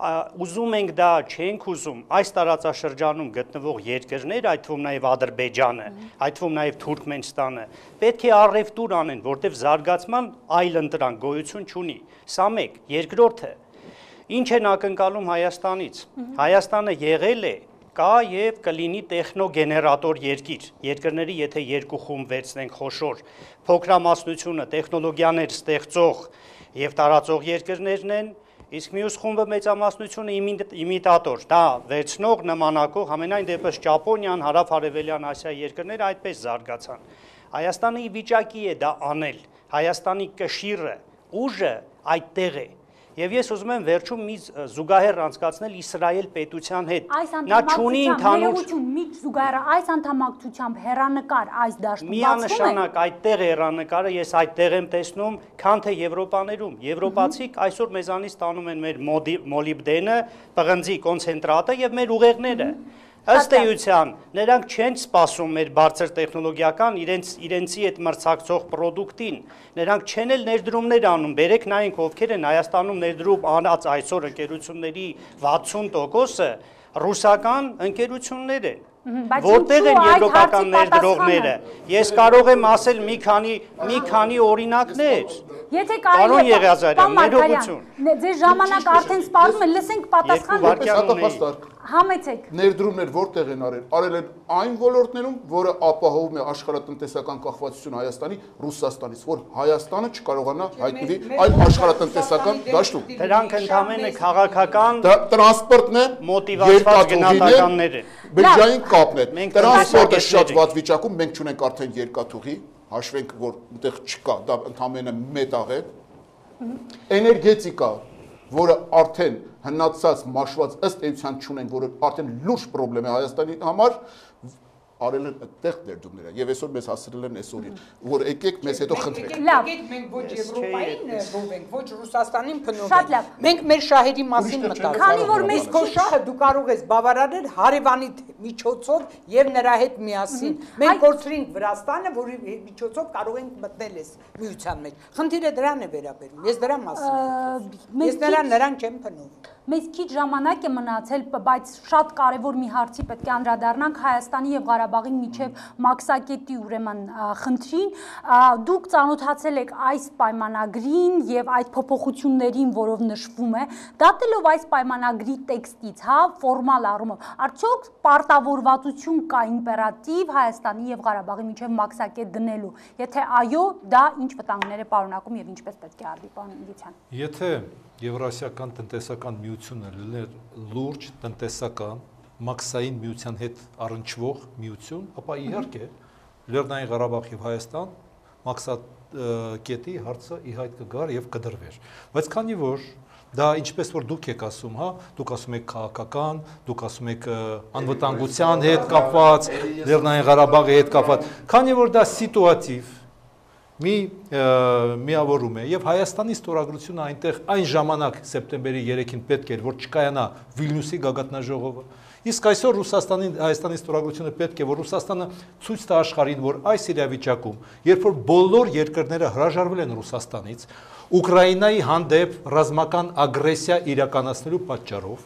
S6: ուզում ենք դա, չենք ուզում, այս տարածաշրջանում գտնվող երկրներ, այդ թվում նաև Ադրբեջանը, այդ թվում նաև Թուրքմենստանը, պետք է առևտուր անեն, որտեղ զարգացման այլ ընտրանք գոյություն չունի։ Սա մեկ, երկրորդը, ինչ են ակնկալում Հայաստանից։ Հայաստանը եղել է, կա եւ կլինի տեխնոգեներատոր երկիր։ Երկրների, եթե երկու խումբ վերցնենք խոշոր, փոքրամասնությունը տեխնոլոգիաներ ստեղծող եւ տարածող երկրներն են, իսկ մյուս խումբը մեծամասնությունը իմիտատոր, դա վերցնող, նմանակող, համենայն դեպս Ճապոնիան, հարավ-արևելյան Ասիայի երկրները այդպես զարգացան։ Հայաստանը ի վիճակի է դա անել։ Հայաստանի կշիռը, ուժը այդտեղ է։ Եվ ես ուզում եմ վերջում մի զուգահեռ անցկացնել Իսրայել պետության հետ։ Նա չունի ընդհանուր
S1: մի զուգահեռ այս անդամակցությամբ հերանեկար այս դաշտում
S6: միանշանակ այդտեղ հերանեկարը ես այդտեղ եմ տեսնում, քան թե Եվրոպաներում։ Եվրոպացիք այսօր մեզանից ստանում են մեր մոլիբդենը, պղնձի կոնցենտրատը եւ մեր ուղեղները։ Ըստ էության, նրանք չեն սպասում մեր բարձր տեխնոլոգիական իրենց իրենցի այդ մրցակցող պրոդուկտին, նրանք չեն էլ ներդրումներ անում, բերեք նայենք ովքեր են Հայաստանում ներդրում անած այսօր ընկերությունների վաթսուն տոկոսը ռուսական ընկերություններ են, որտեղ են եվրոպական ներդրողները։ Ես կարող եմ ասել մի քանի մի քանի օրինակներ։
S1: Եթե կարելի է, պարոն Մարգարյան, ձեր ժամանակ արդեն սպառում է, լսենք պատասխանը։ Համեցեք։
S3: Ներդրումներ որտեղ են արել։ Արել են այն ոլորտներում, որը ապահովում է աշխարհատնտեսական կախվածությունը Հայաստանի Ռուսաստանից, որ Հայաստանը չկարողանա հայտնվի այլ աշխարհատնտեսական դաշտում։
S6: Դրանք ընդհանրապես քաղաքական
S3: տրանսպորտն է,
S6: մոտիվացված գնահատականներ են։
S3: Բջջային կապն է։ Տրանսպորտը շատ վատ վիճակում, մենք ունենք արդեն երկաթուղի, հաշվենք, որ այնտեղ չկա, դա ընդհանրապես մետաղ է։ Էներգետիկա, որը արդեն հնացած, մաշված ըստ էության չունեն, որը արդեն լուրջ խնդրեմ է Հայաստանի համար, արել են այդտեղ ներդրումները եւ այսօր մեզ հասցրել են այսօրին, որ եկեք մեզ հետո խնդրեք։
S4: Լավ, եկեք մենք ոչ Եվրոպային բովենք, ոչ Ռուսաստանին փնովենք։ Մենք մեր շահերի մասին մտածենք։
S1: Քանի որ մեզ
S4: քո շահը դու կարող ես բավարարել հարևանի միջոցով եւ նրա հետ միասին։ Մենք կորցրինք Վրաստանը, որի միջոցով կարող ենք մտնել այս միության մեջ։ Խնդիրը դրան է վերաբերում։ Ես դրա մասին եմ։ Ես նրան նրան չեմ փնովում։
S1: Մեզ քիչ ժամանակ է մնացել, բայց շատ կարևոր մի հարցի պետք է անդրադառնանք Հայաստանի եւ Ղարաբաղի միջև մաքսակետի ուրեմն խնդրին։ Դուք ծանոթացել եք այս պայմանագրին եւ այդ փոփոխություններին, որով նշվում է, դատելով այս պայմանագրի տեքստից, հա, ֆորմալ առումով, արդյոք պարտավորվածություն կա իմպերատիվ Հայաստանի եւ Ղարաբաղի միջև մաքսակետ դնելու։ Եթե այո, դա ինչ վտանգներ է պարունակում եւ ինչպես պետք է արվի, պարոն Իլիցյան։
S2: Եթե Եվրասիական տնտեսական միությունը լիներ լուրջ տնտեսական մաքսային միության հետ առնչվող միություն, ապա իհարկե Լեռնային Ղարաբաղ եւ Հայաստան մաքսակետի հարցը ի հայտ կգար եւ կդրվեր։ Բայց քանի որ դա ինչպես որ դուք եք ասում, հա, դուք ասում եք քաղաքական, դուք ասում եք անվտանգության հետ կապված, Լեռնային Ղարաբաղի հետ կապված, քանի որ դա սիտուատիվ մի միավորում է եւ Հայաստանի ստորագրությունը այնտեղ այն ժամանակ սեպտեմբերի երեքին պետք էր որ չկայանա Վիլնյուսի գագաթնաժողովը իսկ այսօր Ռուսաստանի Հայաստանի ստորագրությունը պետք է որ Ռուսաստանը ցույց տա աշխարհին որ այս իրավիճակում երբ որ բոլոր երկրները հրաժարվել են Ռուսաստանից Ուկրաինայի հանդեպ ռազմական ագրեսիա իրականացնելու պատճառով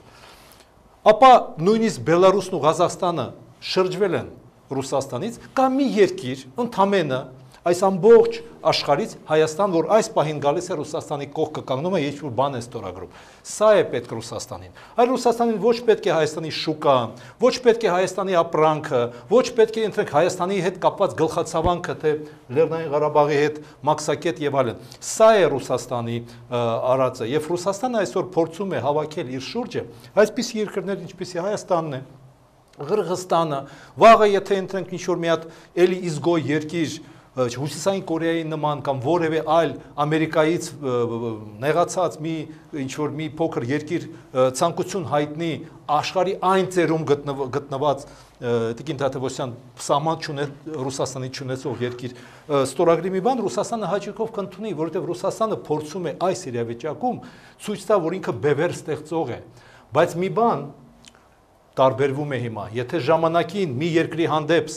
S2: ապա նույնիսկ Բելարուսն ու Ղազախստանը շրջվել են Ռուսաստանից կամ մի երկիր ընդամենը այս ամբողջ աշխարհից Հայաստան, որ այս պահին գալիս է Ռուսաստանի կողքը կանգնում է ինչ-որ բան է ստորագրում։ Սա է պետք Ռուսաստանին։ Այլ Ռուսաստանին ոչ պետք է Հայաստանի շուկան, ոչ պետք է Հայաստանի ապրանքը, ոչ պետք է ընտրեք Հայաստանի հետ կապված գլխացավանքը, թե Լեռնային Ղարաբաղի հետ մաքսակետ եւ այլն։ Սա է Ռուսաստանի արածը։ Եվ Ռուսաստանը այսօր փորձում է հավաքել իր շուրջը այսպիսի երկրներ, ինչպիսի Հայաստանն է, Ղրղստանը, վաղը եթե ընտրենք ինչ-որ մի հատ էլի իզգոյ երկիր Հյուսիսային Կորեայի նման կամ որևէ այլ Ամերիկայից նեղացած մի ինչ-որ մի փոքր երկիր ցանկություն հայտնի աշխարհի այն ծերում գտնված Տիկին Թադևոսյան սահման չունե Ռուսաստանի չունեցող երկիր ստորագրի մի բան Ռուսաստանը հաճույքով կընդունի, որովհետև Ռուսաստանը փորձում է այս իրավիճակում ցույց տա, որ ինքը բևեր ստեղծող է, բայց մի բան տարբերվում է հիմա, եթե ժամանակին մի երկրի հանդեպ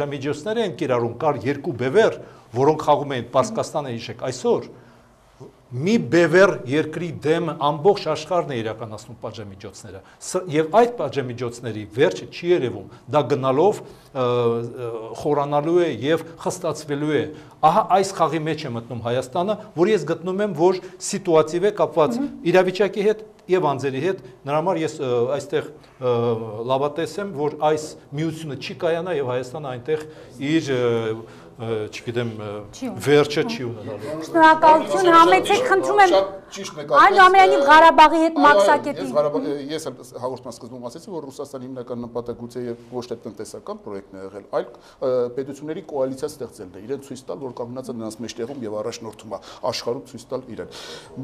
S2: պատժամիջոցներ են կիրառում, կար երկու բևեր, որոնք խաղում էին Պարսկաստանը հիշեք, այսօր մի բևեռ երկրի դեմ ամբողջ աշխարհն է իրականացնում պատժամիջոցները եւ այդ պատժամիջոցների վերջը չի երևում դա գնալով խորանալու է եւ խստացվելու է ահա այս խաղի մեջ է մտնում Հայաստանը որ ես գտնում եմ որ սիտուատիվ է կապված իրավիճակի հետ եւ անձերի հետ նրա համար ես այստեղ լավատես եմ որ այս միությունը չի կայանա եւ Հայաստանը այնտեղ իր չգիտեմ վերջը չի ունենալու։
S1: Շնորհակալություն, համեցեք, խնդրում եմ։ Այնուամենայնիվ Ղարաբաղի հետ մաքսակետի։
S3: Ես հաղորդման սկզբում ասեցի, որ Ռուսաստանի հիմնական նպատակը եւ ոչ թե տնտեսական պրոյեկտն է եղել, այլ պետությունների կոալիցիա ստեղծելն է, իրեն ցույց տալ, որ կանգնած է նրանց մեջտեղում եւ առաջնորդում է աշխարհում ցույց տալ իրեն։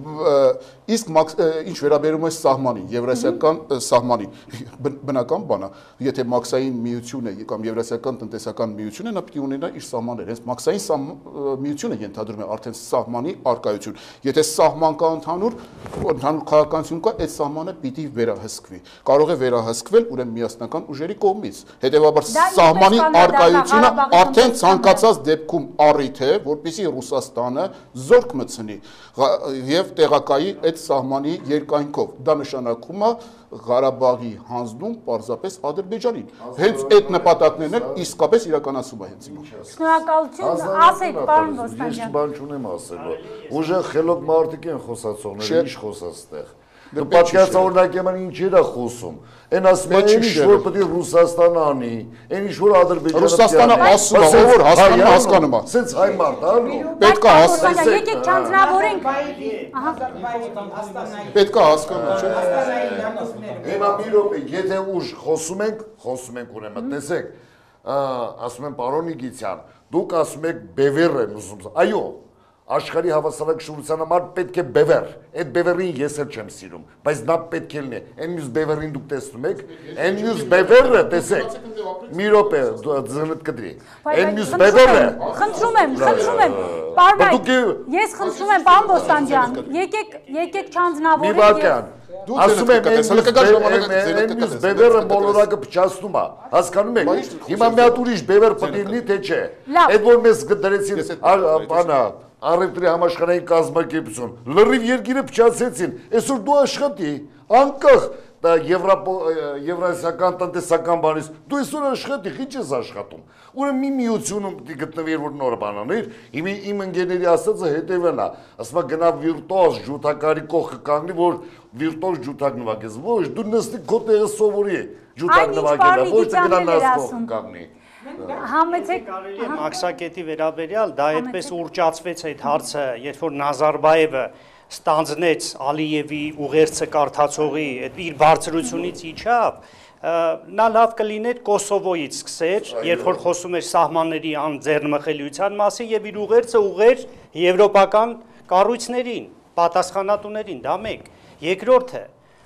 S3: Իսկ ինչ վերաբերում է սահմանին, եվրասիական սահմանին, բնական բան է, եթե մաքսային միություն է կամ եվրասիական տնտեսական միություն է, նա պիտի ունենա իր սահմանները։ Հենց մաքսային միությունը ենթադրում է արդեն սահմանի արկայություն։ Եթե սահման կա ընդհանուր, ընդհանուր քաղաքականություն կա, այդ սահմանը պիտի վերահսկվի։ Կարող է վերահսկվել ուրեմն միասնական ուժերի կողմից։ Հետևաբար սահմանի արկայությունը արդեն ցանկացած դեպքում առիթ է, որպեսզի Ռուսաստանը զորք մտցնի եւ տեղակայի այդ սահմանի երկայնքով։ Դա նշանակում է Ղարաբաղի հանձնում պարզապես Ադրբեջանին։ Հենց այդ նպատակներն էլ իսկապես իրականացում է հենց հիմա։
S1: Շնորհակալություն, ասեք, պարոն Ոստանյան։
S5: Ես բան չունեմ ասելու։ Ուժեղ խելոք մարդիկ են խոսացողները, ինչ խոսած այդտեղ։ Դու պատկերացնորդ եմ ինչեր է խոսում։ Այն ասում է ինչ որ պետք է Ռուսաստանը անի, այն ինչ որ Ադրբեջանը։
S3: Ռուսաստանը ասում է, ով որ հասկանում հասկանում է։
S5: Սենց հայ մարդ ալու։
S1: Պետք է հասկանալ, եկեք չանձնավորենք։ Ահա։
S3: Պետք է հասկանալ, չէ՞։
S5: Հիմա մի րոպե, եթե ուժ խոսում ենք, խոսում ենք ուրեմն, տեսեք, ասում են պարոն Իգիթյան, դուք ասում եք բևեռ են ուզում։ Այո, աշխարհի հավասարակշռության համար պետք է բևեռ։ Այդ բևեռին ես էլ չեմ սիրում, բայց նա պետք է լինի։ Այն մյուս բևեռին դուք տեսնում եք, այն մյուս բևեռը, տեսեք, մի րոպե ձնդ կդրի։ Այն մյուս բևեռը։
S1: Խնդրում եմ, խնդրում եմ։ Պարոն, ես խնդրում եմ, պարոն Ոստանյան, եկեք, եկեք չանձնավորենք։
S5: Մի բան ասում եմ, այն մյուս բևեռը մոլորակը փչացնում է, հասկանում եք։ Հիմա մի հատ ուրիշ բևեռ պետք է լինի, թե չէ։ Այդ որ մեզ դրեցին, բանա, առևտրի համաշխարհային կազմակերպություն, լրիվ երկիրը փչացեցին, այսօր դու աշխատի, անկախ դա եվրասիական տնտեսական բանից, դու այսօր աշխատի, ինչ ես աշխատում։ Ուրեմն մի միությունում պիտի գտնվի որ նոր բան աներ, հիմա իմ ընկերների ասածը հետևն է, ասում է գնա վիրտուոզ ջութակարի կողքը կանգնի, որ վիրտուոզ ջութակ նվագես, ոչ, դու նստի քո տեղը սովորի ջութակ նվագելը, ոչ թե գնա նաս կողքը կանգնի։
S1: Համեցեք
S6: կարելի է մաքսակետի վերաբերյալ դա այդպես ուռճացվեց այդ հարցը, երբ որ Նազարբայևը ստանձնեց Ալիևի ուղերձը կարդացողի այդ իր բարձրությունից իջավ, նա լավ կլիներ Կոսովոյից սկսեր, երբ որ խոսում էր սահմանների անձեռնմխելիության մասին եւ իր ուղերձը ուղեր եվրոպական կառույցներին, պատասխանատուներին, դա մեկ։ Երկրորդը,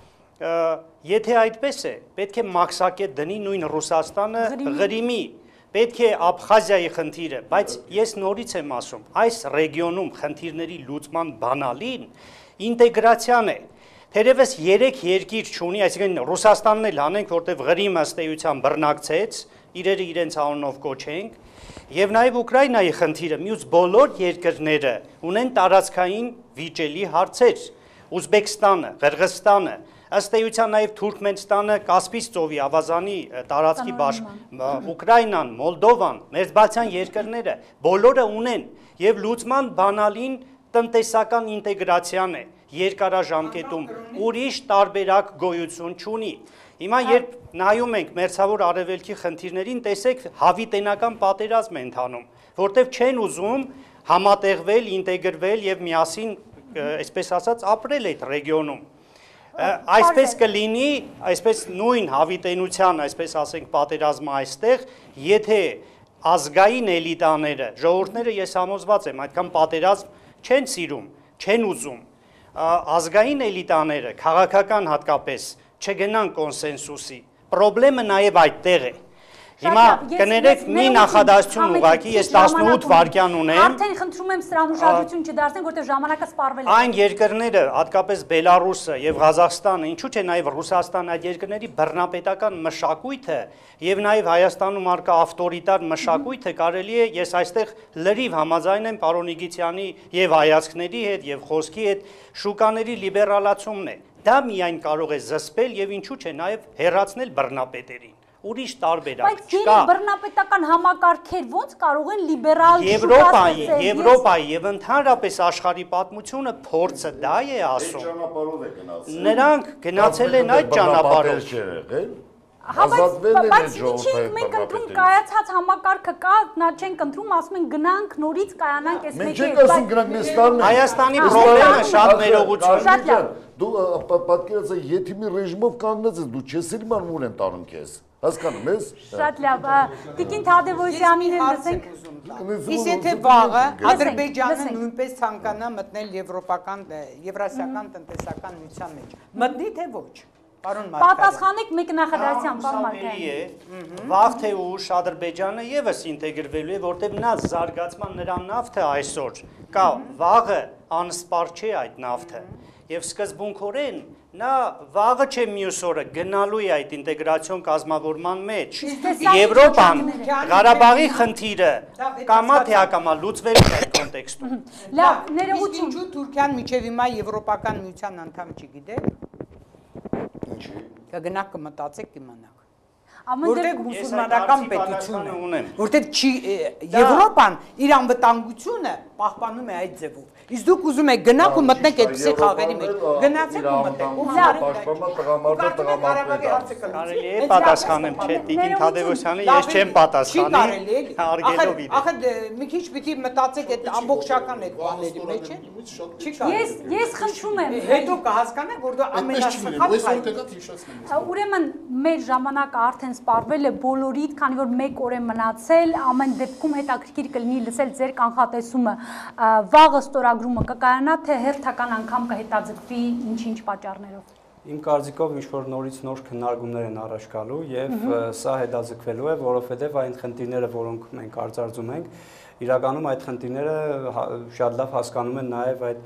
S6: եթե այդպես է, պետք է մաքսակետ դնի նույն Ռուսաստանը Ղրիմի, պետք է Աբխազիայի խնդիրը, բայց ես նորից եմ ասում, այս ռեգիոնում խնդիրների լուծման բանալին ինտեգրացիան է։ Թերևս երեք երկիր չունի, այսինքն Ռուսաստանն էլ անենք, որտեղ Ղրիմը ըստ էության բռնակցեց, իրերը իրենց անունով կոչենք, եւ նաեւ Ուկրաինայի խնդիրը, մյուս բոլոր երկրները ունեն տարածքային վիճելի հարցեր, Ուզբեկստանը, Ղրղստանը, ըստ էության նաև Թուրքմենստանը, Կասպից ծովի ավազանի տարածքի Ուկրաինան, Մոլդովան, մերձբալթյան երկրները բոլորը ունեն եւ լուծման բանալին տնտեսական ինտեգրացիան է երկարաժամկետում ուրիշ տարբերակ գոյություն չունի։ Հիմա երբ նայում ենք մերձավոր արևելքի խնդիրներին, տեսեք հավիտենական պատերազմ է ընթանում, որտեղ չեն ուզում համատեղվել, ինտեգրվել եւ միասին, այսպես ասած, ապրել այդ ռեգիոնում։ Այսպես կլինի, այսպես նույն հավիտենության, այսպես ասենք, պատերազմը այստեղ, եթե ազգային էլիտաները, ժողովուրդները ես համոզված եմ, այդքան պատերազմ չեն սիրում, չեն ուզում, ազգային էլիտաները, քաղաքական հատկապես, չգնան կոնսենսուսի, պրոբլեմը նաև այդտեղ է, Հիմա կներեք մի նախադասություն ուղղակի ես տասնութ վայրկյան ունեմ։
S1: Արդեն խնդրում եմ սրան ուշադրություն չդարձնենք, որտեղ ժամանակը սպառվել է։
S6: Այն երկրները, հատկապես Բելարուսը եւ Ղազախստանը, ինչու՞ չէ նաեւ Ռուսաստանը, այդ երկրների բռնապետական մշակույթը եւ նաեւ Հայաստանում արկա ավտորիտար մշակույթը կարելի է ես այստեղ լրիվ համաձայն եմ պարոն Իգիթյանի եւ հայացքների հետ եւ խոսքի հետ շուկաների լիբերալացումն է։ Դա միայն կարող է զսպել եւ ինչու՞ չէ նաեւ հեռացնել բռնապետերին։ Ուրիշ տարբերակ չկա։
S1: Բայց բռնապետական համակարգեր ոնց կարող են լիբերալ
S6: Եվրոպայի, Եվրոպայի եւ ընդհանրապես աշխարհի պատմությունը փորձը դա է ասում։
S5: Ճանապարհով է գնացել։
S6: Նրանք գնացել են այդ ճանապարհով։
S1: Բայց ինչի մենք ընտրում կայացած համակարգը կա, նա չենք ընտրում, ասում են գնանք նորից կայանանք այս
S5: մեջը։ Մենք չենք ասում գնանք մեզ տանն։
S6: Հայաստանի խնդիրը շատ ներողություն։
S5: Դու պատկերացրու, եթե մի ռեժիմով կանգնած ես, դու չես իմանում ուր են տանում քեզ։ Հասկանում ես։
S1: Շատ լավ, Տիկին Թադևոսյանին լսենք։
S4: Իսկ եթե վաղը Ադրբեջանը նույնպես ցանկանա մտնել եվրոպական, եվրասիական տնտեսական միության մեջ, մտնի թե ոչ։
S1: Պատասխանեք մեկ նախադասությամբ, պարոն Մարգարյան։
S6: Վաղ թե ուշ Ադրբեջանը եւս ինտեգրվելու է, որտեղ նա զարգացման նրա նավթը այսօր կա, վաղը անսպար չէ այդ նավթը։ Եվ սկզբունքորեն նա վաղը չէ մյուս օրը գնալու է այդ ինտեգրացիոն կազմավորման մեջ։ Եվրոպան Ղարաբաղի խնդիրը կամա թե ակամա լուծվելու է այդ կոնտեքստում։
S1: Լավ, ներողություն։
S4: Ինչու Թուրքիան միջև հիմա Եվրոպական միության անդամ չգիտե։ Կգնաք կմտածեք կիմանաք։ Որտեղ մուսուլմանական պետություն է, որտեղ չի Եվրոպան իր անվտանգությունը պահպանում է այդ ձևով։ Իսկ դուք ուզում եք գնաք ու մտնեք այդպիսի խաղերի մեջ։ Գնացեք ու մտնեք։
S6: Կարելի է պատասխանեմ, չէ, Տիկին Թադևոսյանը ես չեմ պատասխանի, արգելով իդե։
S4: Ախր մի քիչ պիտի մտածեք այդ ամբողջական այդ բաների մեջ է։ Չի կարելի։
S1: Ես ես խնդրում եմ։
S4: Հետո կհասկանաք, որ դու ամենասխալ։
S1: Ուրեմն մեր ժամանակը արդեն սպառվել է բոլորիդ, քանի որ մեկ օր է մնացել, ամեն դեպքում հետաքրքիր կլինի լսել ձեր կանխատեսումը։ Վաղը ստորագրումը կկայանա, թե հերթական անգամ կհետաձգվի ինչ-ինչ պատճառներով։
S7: Իմ կարծիքով ինչ-որ նորից նոր քննարկումներ են առաջ գալու եւ սա հետաձգվելու է, որովհետեւ այն խնդիրները, որոնք մենք արձարծում ենք, իրականում այդ խնդիրները շատ լավ հասկանում են նաեւ այդ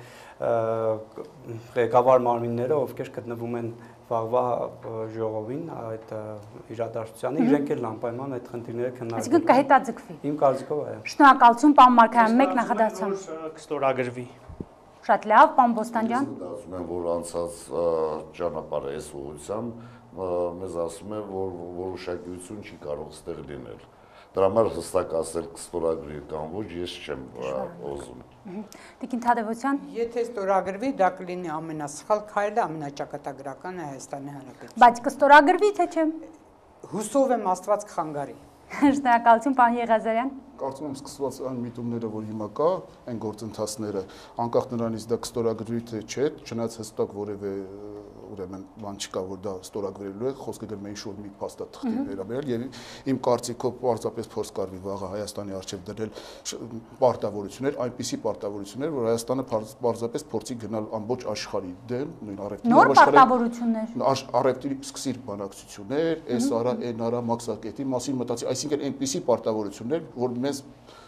S7: ղեկավար մարմինները, ովքեր գտնվում են վաղվա ժողովին այդ իրադարձությանը, իրենք էլ անպայման այդ խնդիրները քննարկում։
S1: Այսինքն կհետաձգվի։
S7: Իմ կարծիքով այո։
S1: Շնորհակալություն, պարոն Մարգարյան, մեկ նախադասությամբ։
S6: Կստորագրվի։
S1: Շատ լավ, պարոն Բոստանջյան։
S5: Ասում են, որ անցած ճանապարհը այս ուղղությամբ մեզ ասում է, որ որոշակիություն չի կարող ստեղ լինել։ Դրա համար հստակ ասել կստորագրվի կամ ոչ, ես չեմ ուզում։
S1: Տիկին Թադևոսյան։
S4: Եթե ստորագրվի, դա կլինի ամենասխալ քայլը, ամենաճակատագրականը Հայաստանի Հանրապետության։
S1: Բայց կստորագրվի, թե չէ։
S4: Հուսով եմ Աստված կխանգարի։
S1: Շնորհակալություն, պարոն Եղազարյան։
S3: Կարծում եմ սկսված այն միտումները, որ հիմա կա, այն գործընթացները, անկախ նրանից դա կստորագրվի թե չէ, չնայած հստակ որևէ ուրեմն բան չկա, որ դա ստորագրվելու է, խոսքը գնում է ինչ-որ մի փաստաթղթի վերաբերյալ եւ իմ կարծիքով պարզապես փորձ կարվի վաղը Հայաստանի արչեւ դրել պարտավորություններ, այնպիսի պարտավորություններ, որ Հայաստանը պարզապես փորձի գնալ ամբողջ աշխարհի դեմ, նույն առևտրի
S1: նոր պարտավորություններ,
S3: առևտրի սկսիր բանակցություններ, այս արա, այն արա մաքսակետի մասին մտածի, այսինքն այնպիսի պարտավորություններ, որ մեզ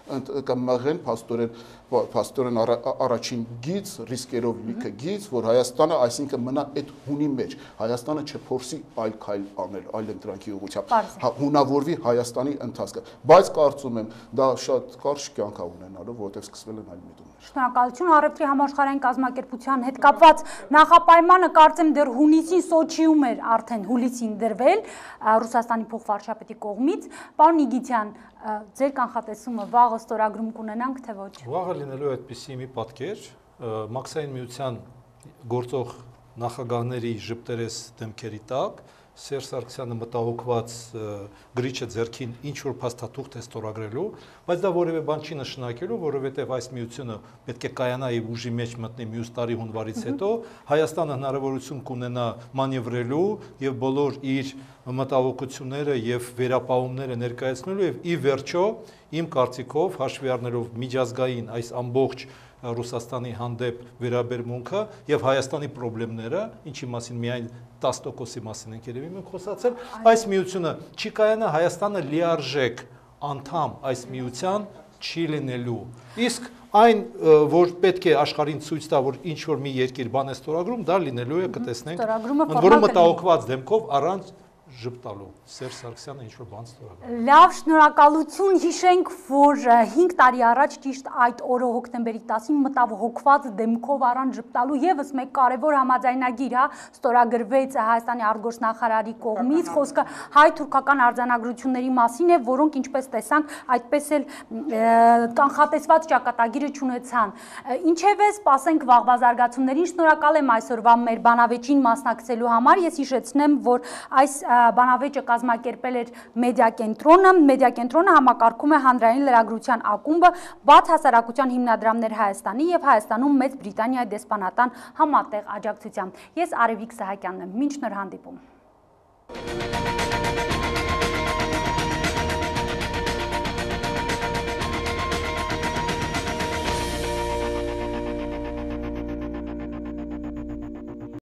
S3: կմաղեն փաստորեն փաստորեն առաջին գից ռիսկերով լիքը գից, որ Հայաստանը այսինքն մնա այդ հունի մեջ, Հայաստանը չփորձի այլ քայլ անել, այլ ընտրանքի ուղղությամբ, հունավորվի Հայաստանի ընթացքը, բայց կարծում եմ դա շատ կարճ կյանք է ունենալու, որովհետև սկսվել են այլ միտումներ։
S1: Շնորհակալություն, առևտրի համաշխարհային կազմակերպության հետ կապված նախապայմանը կարծեմ դեռ հունիսին Սոչիում էր արդեն հուլիսին դրվել Ռուսաստանի փոխվարչապետի կողմից։ Պարոն Իգիթյան, ձեր կանխատեսումը վաղը ստորագրում կունենանք թե ոչ։
S2: Վաղը լինելու է այդպիսի մի պատկեր, Մաքսային միության գործող նախագահների ժպտերես դեմքերի տակ Սերժ Սարգսյանը մտահոգված գրիչը ձեռքին ինչ որ փաստաթուղթ է ստորագրելու, բայց դա որևէ բան չի նշանակելու, որովհետև այս միությունը պետք է կայանա եւ ուժի մեջ մտնի մյուս տարի հունվարից հետո, Հայաստանը հնարավորություն կունենա մանևրելու եւ բոլոր իր մտահոգությունները եւ վերապահումները ներկայացնելու եւ ի վերջո իմ կարծիքով հաշվի առնելով միջազգային այս ամբողջ Ռուսաստանի հանդեպ վերաբերմունքը եւ Հայաստանի խնդիրները, ինչի մասին միայն տասը տոկոսի մասին ենք երևի մենք խոսացել, այս միությունը չի կայանա, Հայաստանը լիարժեք անդամ այս միության չի լինելու։ Իսկ այն, որ պետք է աշխարհին ցույց տա, որ ինչ որ մի երկիր բան է ստորագրում, դա լինելու է, կտեսնենք, ընդ որում մտահոգված դեմքով առանց ժպտալու Սերժ Սարգսյանը ինչ որ բան ստորագրել։
S1: Լավ, շնորհակալություն, հիշենք, որ հինգ տարի առաջ ճիշտ այդ օրը հոկտեմբերի տասին մտահոգված դեմքով առանց ժպտալու եւս մեկ կարևոր համաձայնագիր է ստորագրվեց Հայաստանի արտգործնախարարի կողմից, խոսքը հայ-թուրքական արձանագրությունների մասին է, որոնք ինչպես տեսանք, այդպես էլ կանխատեսված ճակատագիրը չունեցան։ Ինչևէ, սպասենք վաղվա զարգացումներին, շնորհակալ եմ այսօրվա մեր բանավեճին մասնակցելու համար, ես հիշեցնեմ, որ այս բանավեճը կազմակերպել էր մեդիակենտրոնը, մեդիակենտրոնը համակարգում է հանրային լրագրության ակումբը, բաց հասարակության հիմնադրամներ Հայաստանի եւ Հայաստանում Մեծ Բրիտանիայի դեսպանատան համատեղ աջակցությամբ։ Ես Արևիկ Սահակյանն եմ, մինչ նոր հանդիպում։